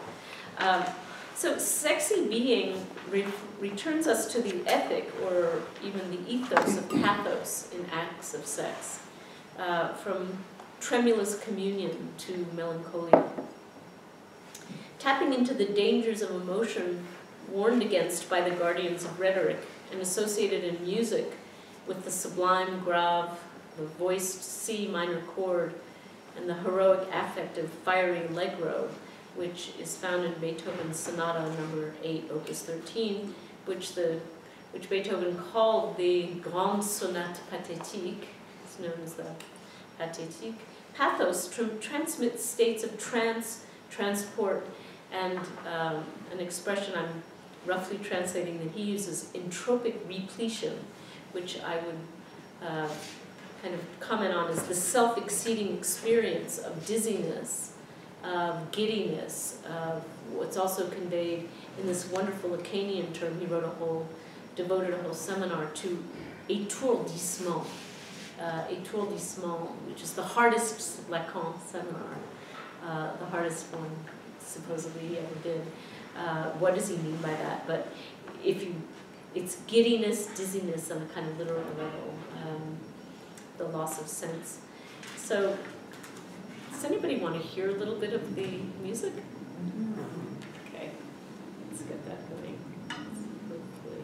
So sexy being returns us to the ethic, or even the ethos of pathos in acts of sex, from tremulous communion to melancholia. Tapping into the dangers of emotion warned against by the guardians of rhetoric and associated in music with the sublime grave, the voiced C minor chord, and the heroic affective fiery allegro, which is found in Beethoven's Sonata number 8, opus 13, which Beethoven called the Grande Sonate Pathétique. It's known as the Pathétique. Pathos transmits states of trance, transport, and an expression I'm roughly translating that he uses, entropic repletion, which I would kind of comment on as the self-exceeding experience of dizziness, of giddiness, of what's also conveyed in this wonderful Lacanian term. He devoted a whole seminar to étourdissement, étourdissement, which is the hardest Lacan seminar, the hardest one supposedly he ever did. What does he mean by that? But it's giddiness, dizziness on a kind of literal level, the loss of sense. So, does anybody want to hear a little bit of the music? Okay, let's get that going. Hopefully.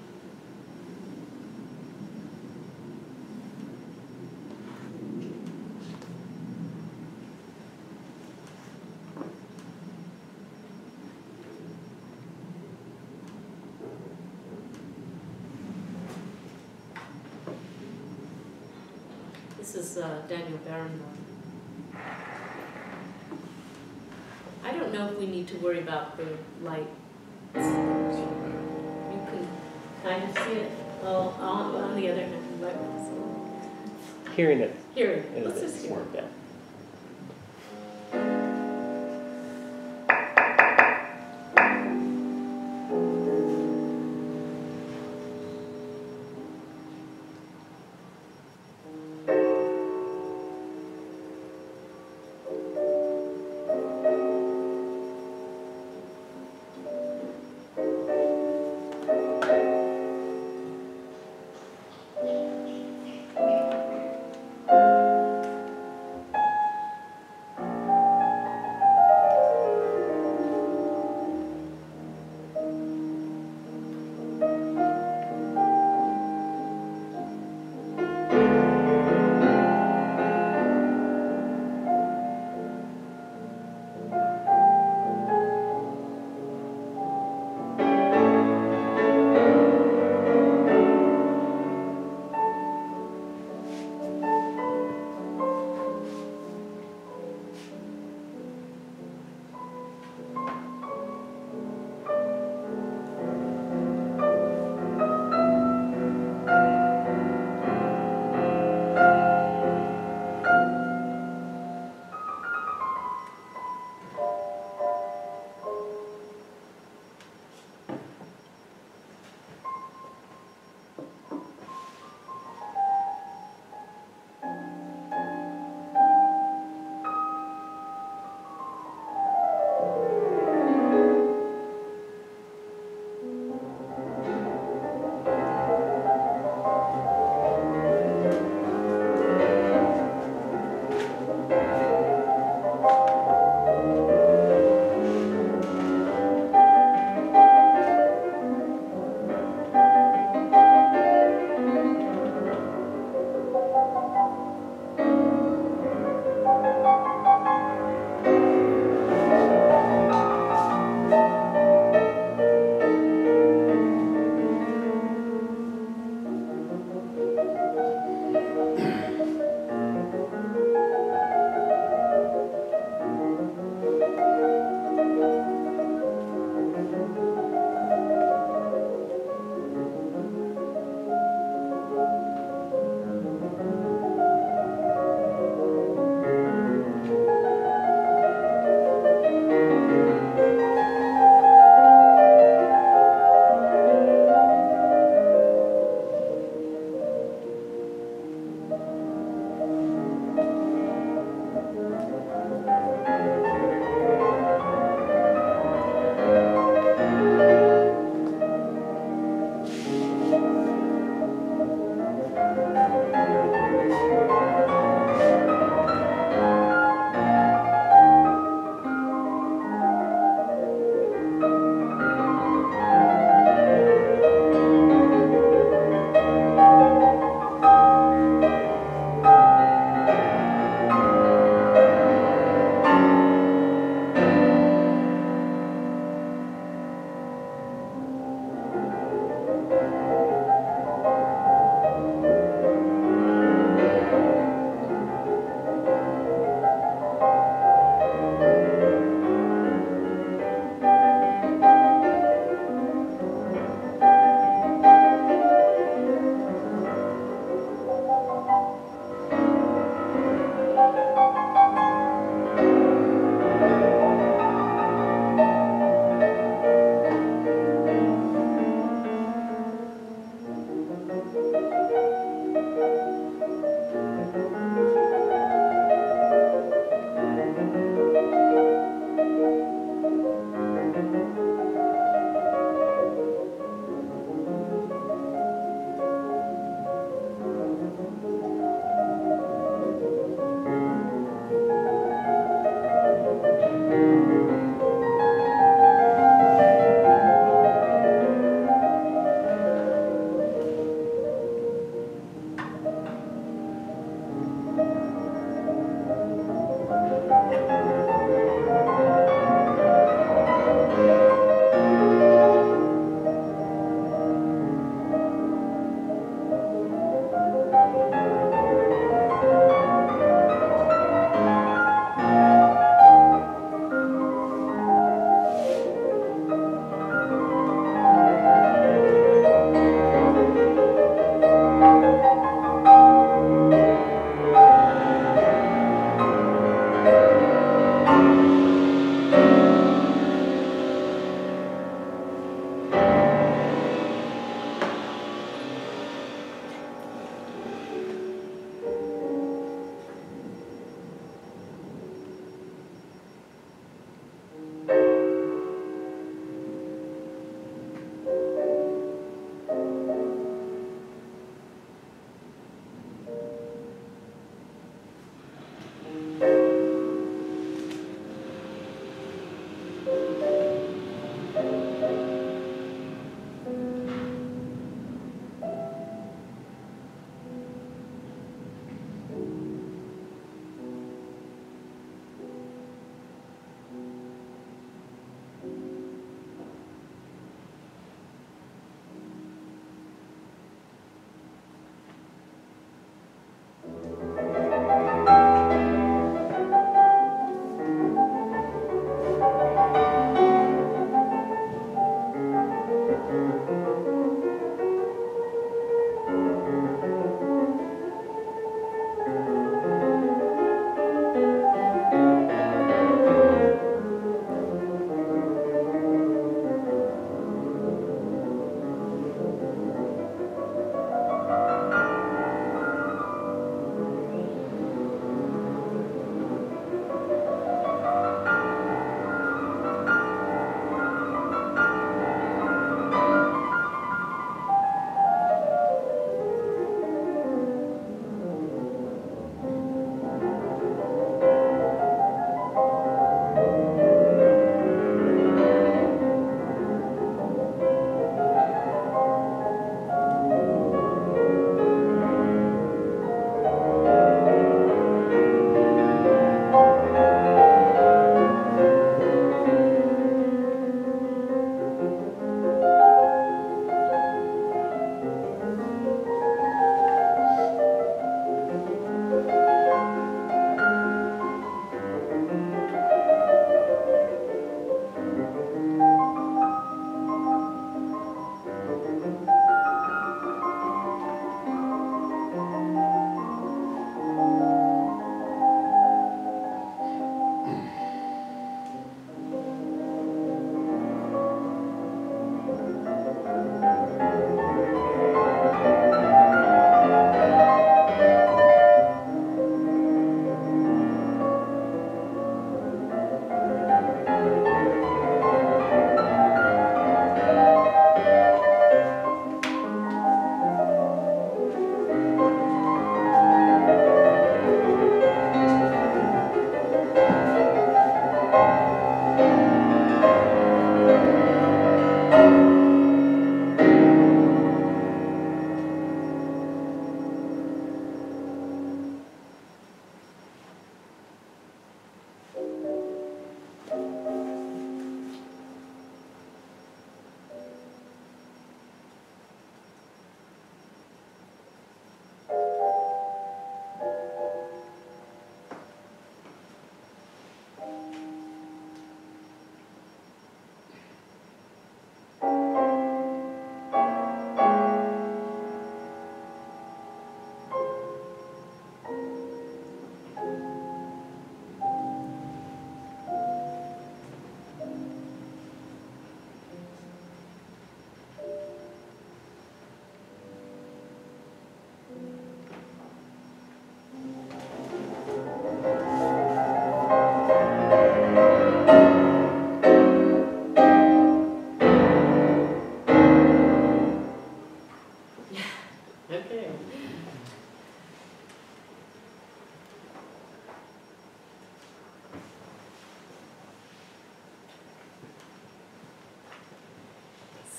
This is Daniel Barenboim. I don't know if we need to worry about the light. You can kind of see it. Well, on the other hand, you might want to see it. Hearing it Here, is let's a just bit hear more, it. yeah.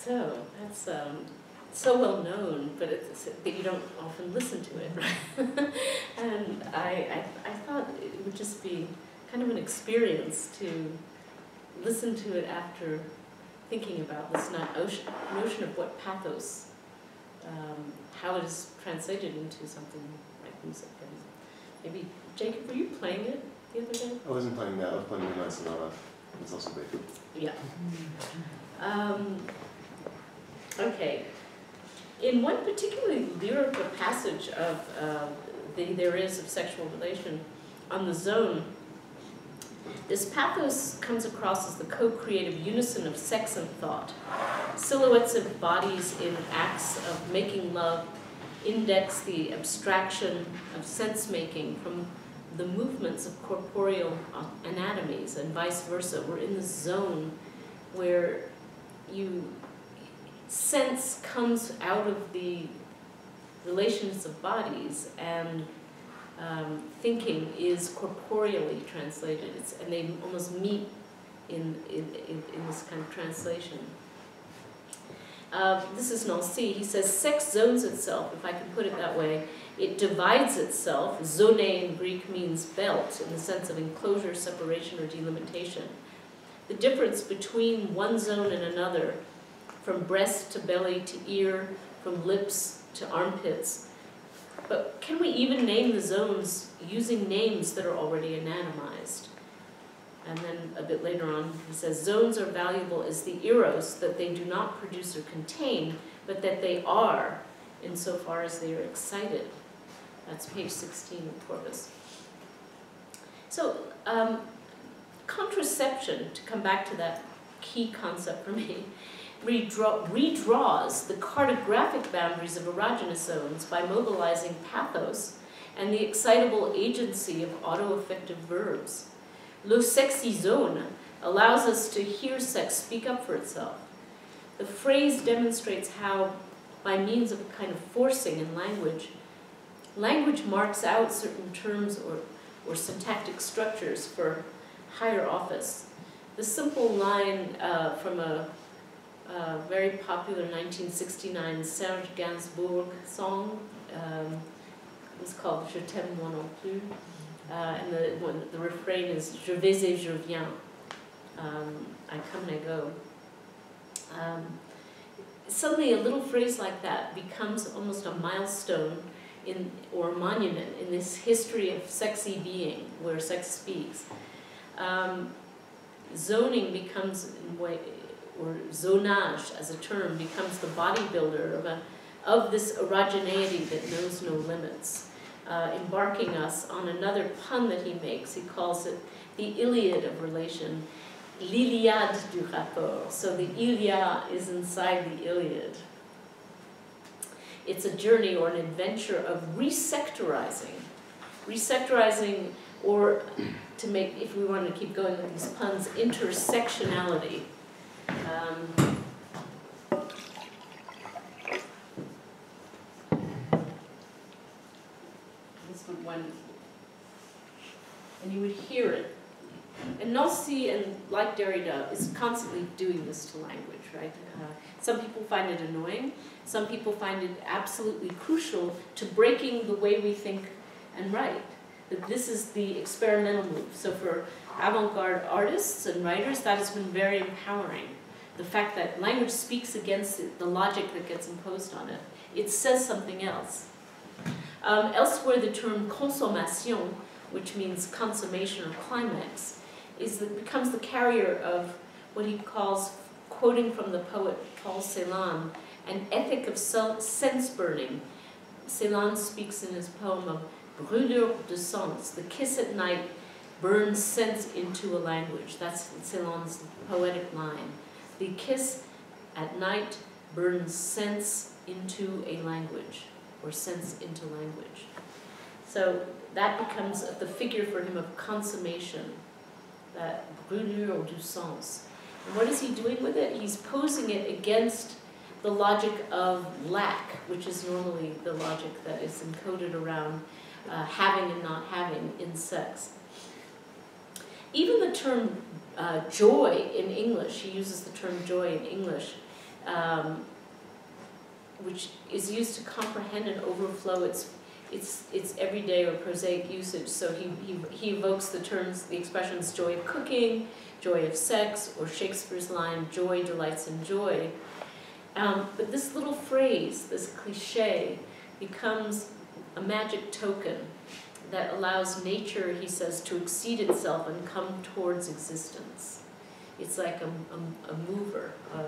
So that's so well known, but it's that you don't often listen to it, right? And I thought it would just be kind of an experience to listen to it after thinking about this notion of what pathos, how it is translated into something like music. And maybe, Jacob, were you playing it the other day? I wasn't playing that, I was playing Midnight Sonata. It's also big. Yeah. Okay. In one particularly lyrical passage of There Is of Sexual Relation on the Zone, this pathos comes across as the co-creative unison of sex and thought. Silhouettes of bodies in acts of making love index the abstraction of sense-making from the movements of corporeal anatomies and vice versa. We're in the zone where sense comes out of the relations of bodies, and thinking is corporeally translated. And they almost meet in this kind of translation. This is Nancy. He says, sex zones itself, if I can put it that way. It divides itself. Zone in Greek means belt, in the sense of enclosure, separation, or delimitation. The difference between one zone and another, from breast to belly to ear, from lips to armpits. But can we even name the zones using names that are already anonymized? And then a bit later on, he says, zones are valuable as the eros, that they do not produce or contain, but that they are, insofar as they are excited. That's page 16 of Corpus. So, contraception, to come back to that key concept for me, redraws the cartographic boundaries of erogenous zones by mobilizing pathos and the excitable agency of auto-affective verbs. Le sexy zone allows us to hear sex speak up for itself. The phrase demonstrates how, by means of a kind of forcing in language, language marks out certain terms or syntactic structures for higher office. The simple line from a very popular 1969 Serge Gainsbourg song was called Je t'aime moi non plus. And the refrain is Je vais et je viens. I come and I go. Suddenly a little phrase like that becomes almost a milestone or a monument in this history of sexy being, where sex speaks. Zoning becomes, or zonage as a term, becomes the bodybuilder of this erogeneity that knows no limits. Embarking us on another pun that he makes. He calls it the Iliad of relation, l'Iliade du rapport. So the Ilia is inside the Iliad. It's a journey or an adventure of resectorizing, or to make, if we want to keep going with these puns, intersectionality. And you would hear it. And Nancy, and like Derrida, is constantly doing this to language, right? Some people find it annoying. Some people find it absolutely crucial to breaking the way we think and write. That this is the experimental move. So for avant-garde artists and writers, that has been very empowering. The fact that language speaks against it, the logic that gets imposed on it. It says something else. Elsewhere, the term consommation, which means consummation or climax, becomes the carrier of what he calls, quoting from the poet Paul Celan, an ethic of sense-burning. Celan speaks in his poem of brûlure de sens. The kiss at night burns sense into a language. That's Celan's poetic line. The kiss at night burns sense into a language, or sense into language. So that becomes the figure for him of consummation, that brûlure du sens. And what is he doing with it? He's posing it against the logic of lack, which is normally the logic that is encoded around having and not having in sex. Even the term joy in English, he uses the term joy in English, which is used to comprehend and overflow its everyday or prosaic usage. So he evokes the expressions joy of cooking, joy of sex, or Shakespeare's line, joy delights in joy. But this little phrase, this cliche, becomes a magic token that allows nature, he says, to exceed itself and come towards existence. It's like a mover,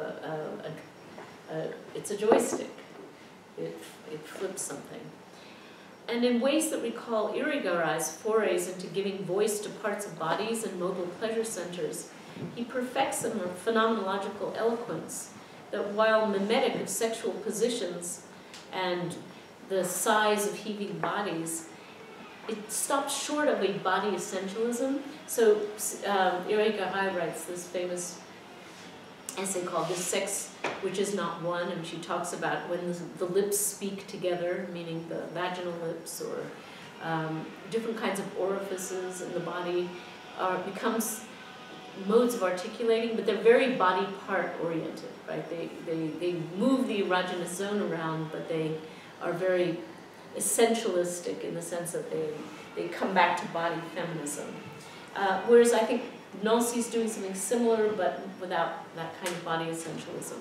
it's a joystick. It flips something. And in ways that recall Irigarai's forays into giving voice to parts of bodies and mobile pleasure centers, he perfects a phenomenological eloquence that, while mimetic of sexual positions and the size of heaving bodies, it stops short of a body essentialism. So Irigaray writes this famous essay called The Sex Which Is Not One, and she talks about when the lips speak together, meaning the vaginal lips or different kinds of orifices in the body becomes modes of articulating, but they're very body part oriented, right? They move the erogenous zone around, but they are very essentialistic in the sense that they come back to body feminism. Whereas I think Nancy's doing something similar, but without that kind of body essentialism.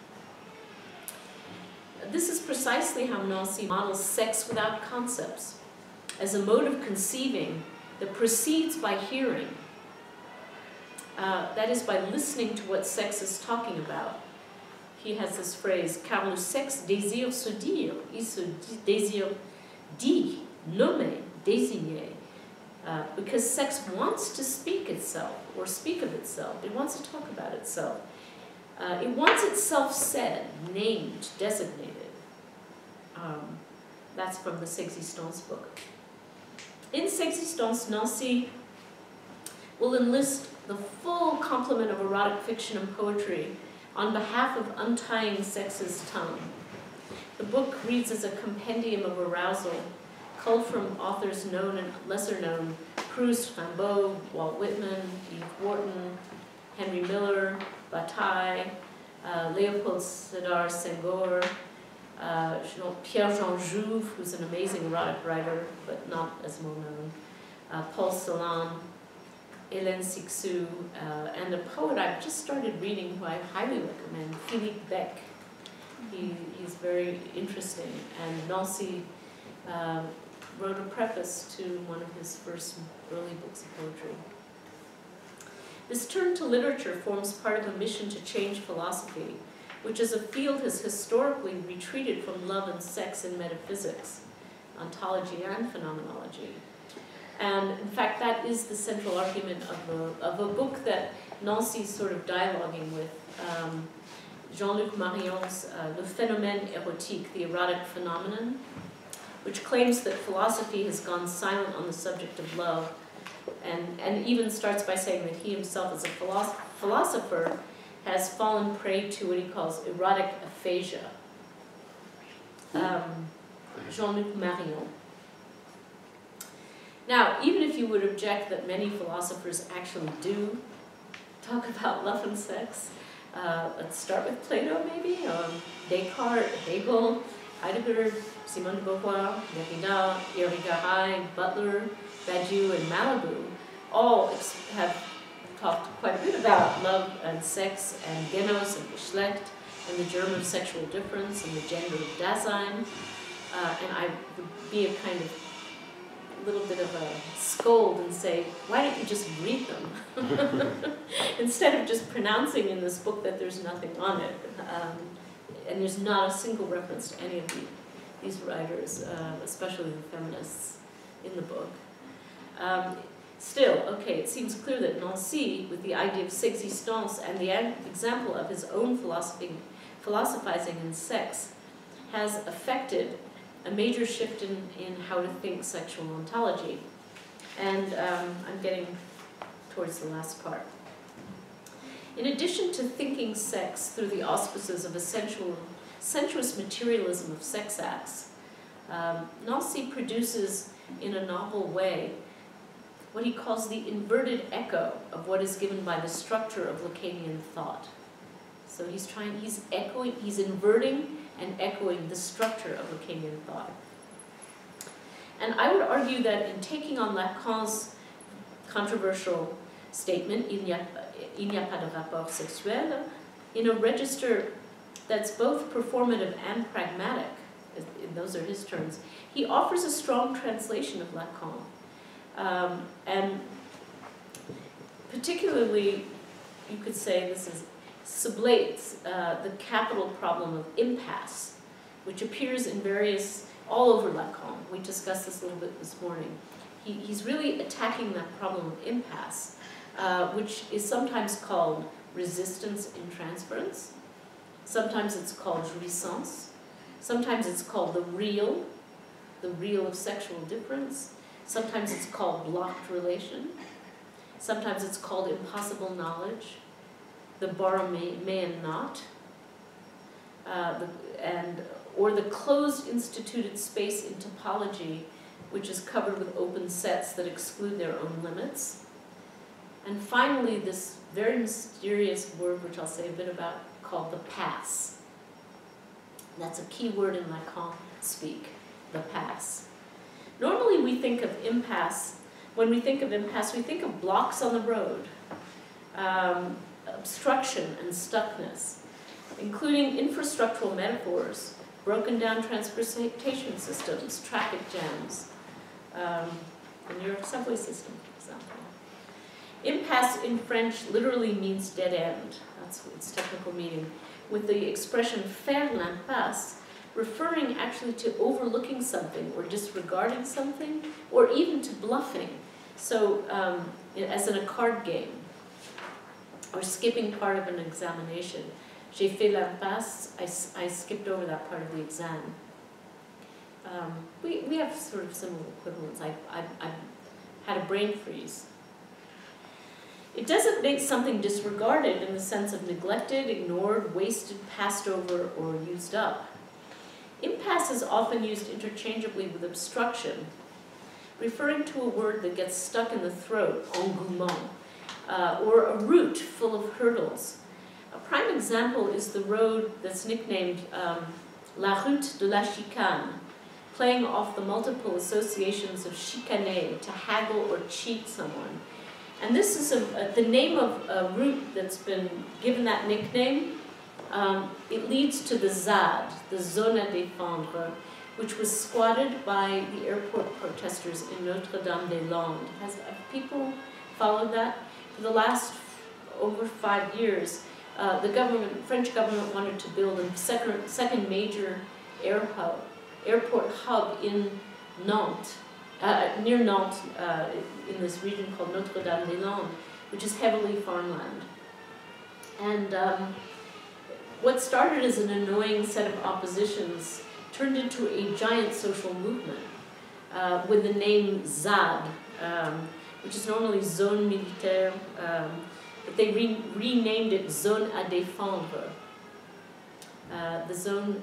This is precisely how Nancy models sex without concepts, as a mode of conceiving that proceeds by hearing. That is, by listening to what sex is talking about. He has this phrase, car le sexe désire se dire, il se désire dit, nommer, désigner. Because sex wants to speak itself, or speak of itself. It wants to talk about itself. It wants itself said, named, designated. That's from the Sexistences book. In Sexistences, Nancy will enlist the full complement of erotic fiction and poetry on behalf of untying sex's tongue. The book reads as a compendium of arousal, culled from authors known and lesser known, Proust, Rimbaud, Walt Whitman, Eve Wharton, Henry Miller, Bataille, Leopold Sédar Senghor, Pierre-Jean Jouve, who's an amazing erotic writer, but not as well known, Paul Celan, Hélène Cixous, and a poet I've just started reading who I highly recommend, Philippe Beck. He's very interesting, and Nancy wrote a preface to one of his first early books of poetry. This turn to literature forms part of a mission to change philosophy, which as a field has historically retreated from love and sex in metaphysics, ontology, and phenomenology. And in fact, that is the central argument of a book that Nancy's sort of dialoguing with, Jean-Luc Marion's Le Phénomène Érotique, the Erotic Phenomenon, which claims that philosophy has gone silent on the subject of love, and even starts by saying that he himself as a philosopher has fallen prey to what he calls erotic aphasia. Jean-Luc Marion. Now, even if you would object that many philosophers actually do talk about love and sex, let's start with Plato maybe, Descartes, Hegel, Heidegger, Simone de Beauvoir, Derrida, Irigaray, Butler, Badiou, and Malibu all have talked quite a bit about love and sex and Genos and Geschlecht and the germ of sexual difference and the gender of Dasein. And I would be a kind of little bit of a scold and say, why don't you just read them? Instead of just pronouncing in this book that there's nothing on it. And there's not a single reference to any of these writers, especially the feminists, in the book. Still, okay, it seems clear that Nancy, with the idea of Sexistences and the example of his own philosophizing in sex, has affected a major shift in how to think sexual ontology. And I'm getting towards the last part. In addition to thinking sex through the auspices of a sensuous materialism of sex acts, Nancy produces, in a novel way, what he calls the inverted echo of what is given by the structure of Lacanian thought. So he's echoing, he's inverting and echoing the structure of Lacanian thought. And I would argue that in taking on Lacan's controversial statement, il n'y a pas de rapport sexuel, in a register that's both performative and pragmatic, those are his terms, he offers a strong translation of Lacan. And particularly, you could say this is sublates the capital problem of impasse, which appears in all over Lacan. We discussed this a little bit this morning. He's really attacking that problem of impasse, which is sometimes called resistance in transference. Sometimes it's called jouissance. Sometimes it's called the real of sexual difference. Sometimes it's called blocked relation. Sometimes it's called impossible knowledge, the Borromean knot, or the closed instituted space in topology, which is covered with open sets that exclude their own limits. And finally, this very mysterious word, which I'll say a bit about, called the pass. That's a key word in Lacan speak, the pass. Normally we think of impasse, when we think of impasse, we think of blocks on the road, obstruction and stuckness, including infrastructural metaphors, broken down transportation systems, traffic jams, the New York subway system, for example. Impasse in French literally means dead end. That's its technical meaning, with the expression faire l'impasse referring actually to overlooking something or disregarding something, or even to bluffing. So, as in a card game, or skipping part of an examination. J'ai fait l'impasse, I skipped over that part of the exam. We have sort of similar equivalents. I had a brain freeze. It doesn't make something disregarded in the sense of neglected, ignored, wasted, passed over, or used up. Impasse is often used interchangeably with obstruction, referring to a word that gets stuck in the throat, engouement, or a route full of hurdles. A prime example is the road that's nicknamed La Route de la Chicane, playing off the multiple associations of chicaner, to haggle or cheat someone. And this is the name of a route that's been given that nickname. It leads to the ZAD, the Zone à Défendre, which was squatted by the airport protesters in Notre-Dame-des-Landes. Have people followed that? For the last over 5 years, the French government wanted to build a second major airport hub in Nantes, near Nantes, in this region called Notre-Dame-des-Landes, which is heavily farmland. And what started as an annoying set of oppositions turned into a giant social movement with the name ZAD, which is normally Zone Militaire, but they renamed it Zone à Défendre, the zone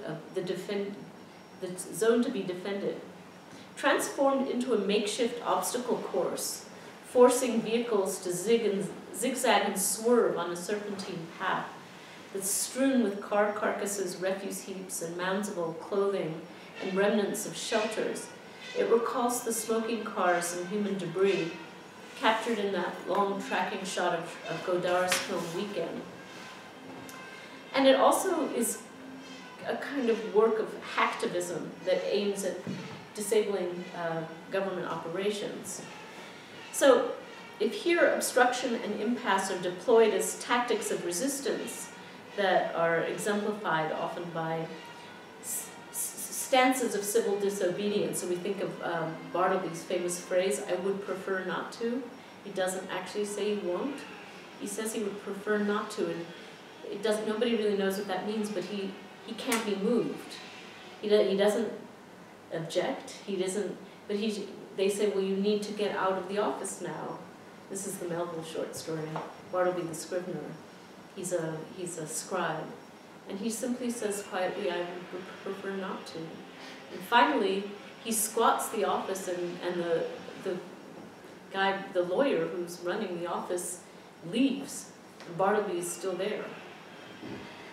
to be defended, transformed into a makeshift obstacle course, forcing vehicles to zigzag and swerve on a serpentine path that's strewn with car carcasses, refuse heaps, and mounds of old clothing and remnants of shelters. It recalls the smoking cars and human debris captured in that long tracking shot of Godard's film Weekend. And it also is a kind of work of hacktivism that aims at disabling government operations. So if here obstruction and impasse are deployed as tactics of resistance that are exemplified often by stances of civil disobedience, so we think of Bartleby's famous phrase, I would prefer not to. He doesn't actually say he won't. He says he would prefer not to, and nobody really knows what that means, but he can't be moved. He doesn't object, but they say, well, you need to get out of the office now. This is the Melville short story, Bartleby the Scrivener. He's a scribe. And he simply says quietly, I would prefer not to. And finally, he squats the office, and the guy, the lawyer who's running the office, leaves. And Bartleby is still there.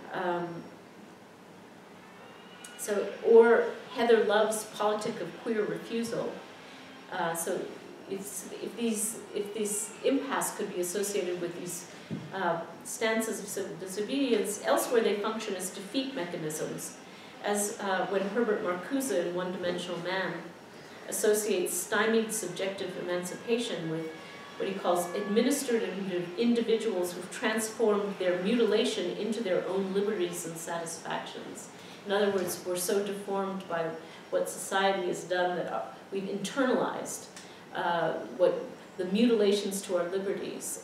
Or Heather Love's Politic of Queer Refusal. So if these impasse could be associated with these stances of civil disobedience, elsewhere they function as defeat mechanisms, as when Herbert Marcuse in One Dimensional Man associates stymied subjective emancipation with what he calls administered individuals who've transformed their mutilation into their own liberties and satisfactions. In other words, we're so deformed by what society has done that we've internalized what the mutilations to our liberties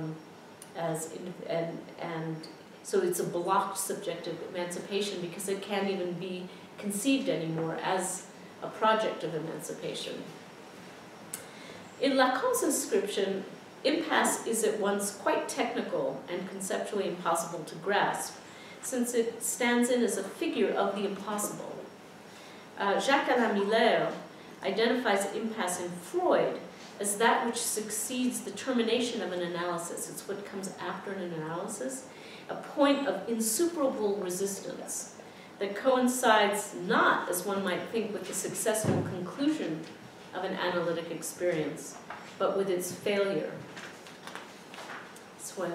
and so it's a blocked subjective emancipation because it can't even be conceived anymore as a project of emancipation. In Lacan's inscription, impasse is at once quite technical and conceptually impossible to grasp, since it stands in as a figure of the impossible. Jacques-Alain Miller identifies impasse in Freud as that which succeeds the termination of an analysis. It's what comes after an analysis, a point of insuperable resistance that coincides not, as one might think, with the successful conclusion of an analytic experience, but with its failure. So,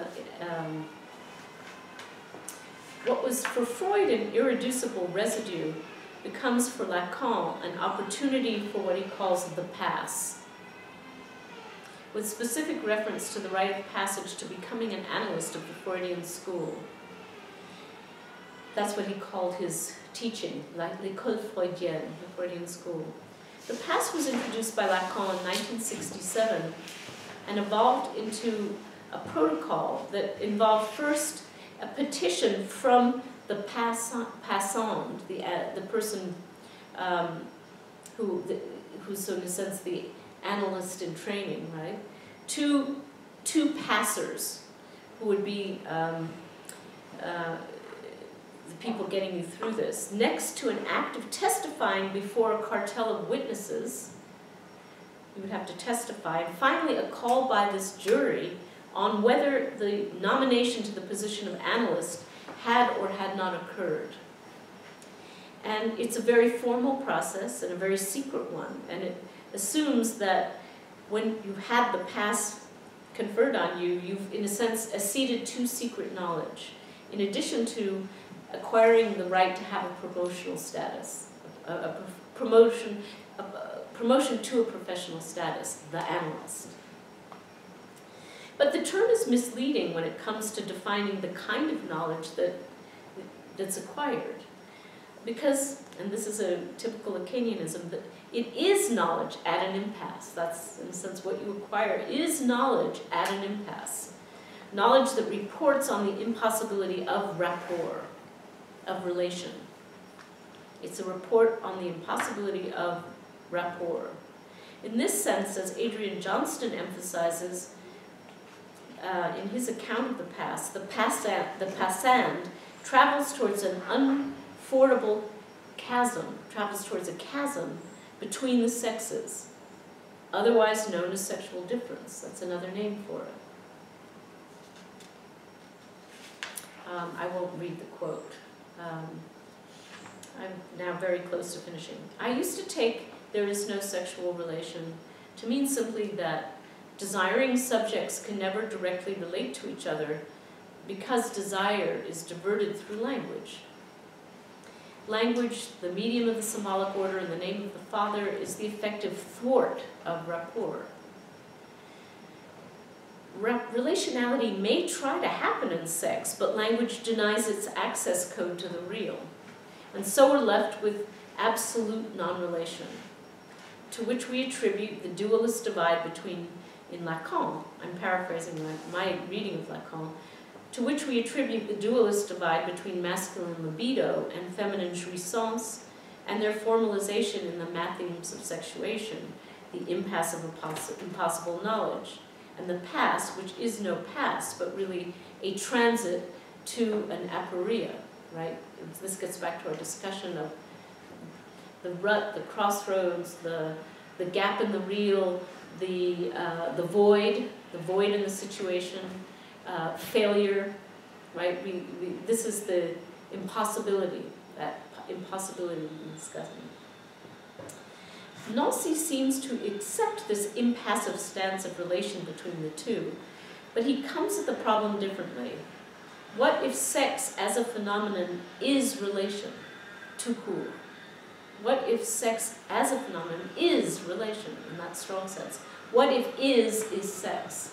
what was for Freud an irreducible residue becomes for Lacan an opportunity for what he calls the pass, with specific reference to the rite of passage to becoming an analyst of the Freudian school. That's what he called his teaching, like l'école freudienne, the Freudian school. The pass was introduced by Lacan in 1967 and evolved into a protocol that involved first a petition from the passant, the person who's in a sense the analyst in training, right, to two passers who would be the people getting you through this, next to an act of testifying before a cartel of witnesses. You would have to testify, and finally a call by this jury on whether the nomination to the position of analyst had or had not occurred. And it's a very formal process and a very secret one, and it assumes that when you've had the pass conferred on you, you've in a sense acceded to secret knowledge, in addition to acquiring the right to have a promotional status, a promotion to a professional status, the analyst. But the term is misleading when it comes to defining the kind of knowledge that's acquired. Because, and this is a typical Lacanianism, that it is knowledge at an impasse. That's, in a sense, what you acquire is knowledge at an impasse. Knowledge that reports on the impossibility of rapport, of relation. It's a report on the impossibility of rapport. In this sense, as Adrian Johnston emphasizes in his account of the past, the passand travels towards an unfordable chasm, travels towards a chasm between the sexes, otherwise known as sexual difference. That's another name for it. I won't read the quote. I'm now very close to finishing. I used to take "there is no sexual relation" to mean simply that desiring subjects can never directly relate to each other because desire is diverted through language. Language, the medium of the symbolic order in the name of the Father, is the effective thwart of rapport. Relationality may try to happen in sex, but language denies its access code to the real. And so we're left with absolute non-relation, to which we attribute the dualist divide between, in Lacan, I'm paraphrasing my reading of Lacan, to which we attribute the dualist divide between masculine libido and feminine jouissance, and their formalization in the mathemes of sexuation, the impasse of impossible knowledge, and the pass, which is no pass, but really a transit to an aporia, right? This gets back to our discussion of the rut, the crossroads, the gap in the real, the void in the situation, failure, right? This is the impossibility, that impossibility we've been discussing. Nolsi seems to accept this impassive stance of relation between the two, but he comes at the problem differently. What if sex as a phenomenon is relation to who? What if sex as a phenomenon is relation in that strong sense? What if is sex?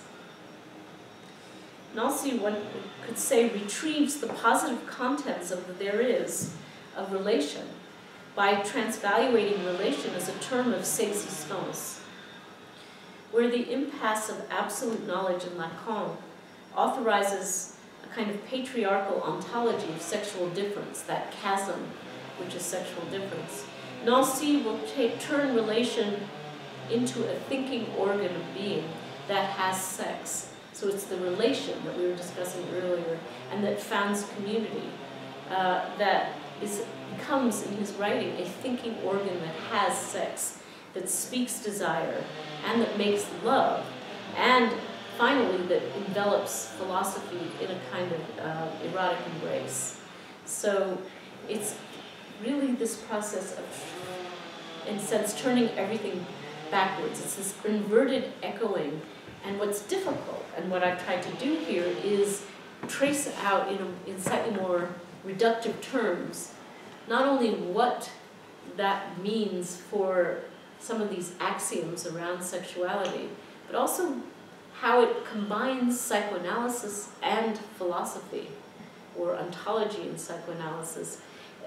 Nolsi, one could say, retrieves the positive contents of the there is of relation by transvaluating relation as a term of Sexistences, where the impasse of absolute knowledge in Lacan authorizes a kind of patriarchal ontology of sexual difference, that chasm which is sexual difference. Nolsi will turn relation into a thinking organ of being that has sex. So it's the relation that we were discussing earlier, and that founds community, that becomes, in his writing, a thinking organ that has sex, that speaks desire, and that makes love, and finally that envelops philosophy in a kind of erotic embrace. So it's really this process of, in a sense, turning everything backwards. It's this inverted echoing. And what's difficult, and what I've tried to do here, is trace out in slightly more reductive terms, not only what that means for some of these axioms around sexuality, but also how it combines psychoanalysis and philosophy, or ontology in psychoanalysis.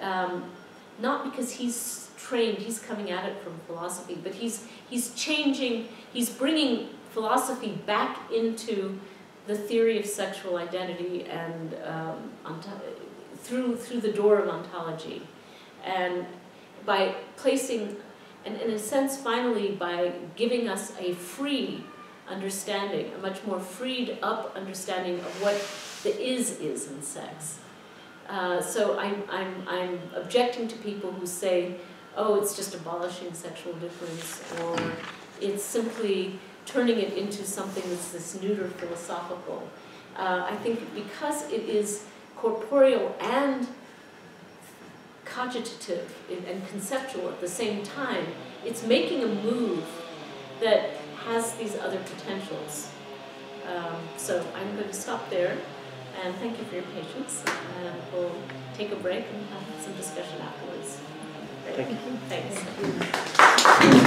Not because he's trained, he's coming at it from philosophy, but he's changing, he's bringing philosophy back into the theory of sexual identity and through the door of ontology, and by placing, and in a sense, finally, by giving us a free understanding, a much more freed up understanding of what the is in sex. So I'm objecting to people who say, oh, it's just abolishing sexual difference, or it's simply turning it into something that's this neuter philosophical. I think because it is corporeal and cogitative and conceptual at the same time, it's making a move that has these other potentials. So I'm going to stop there, and thank you for your patience. And we'll take a break and have some discussion afterwards. Great. Thank you. Thanks.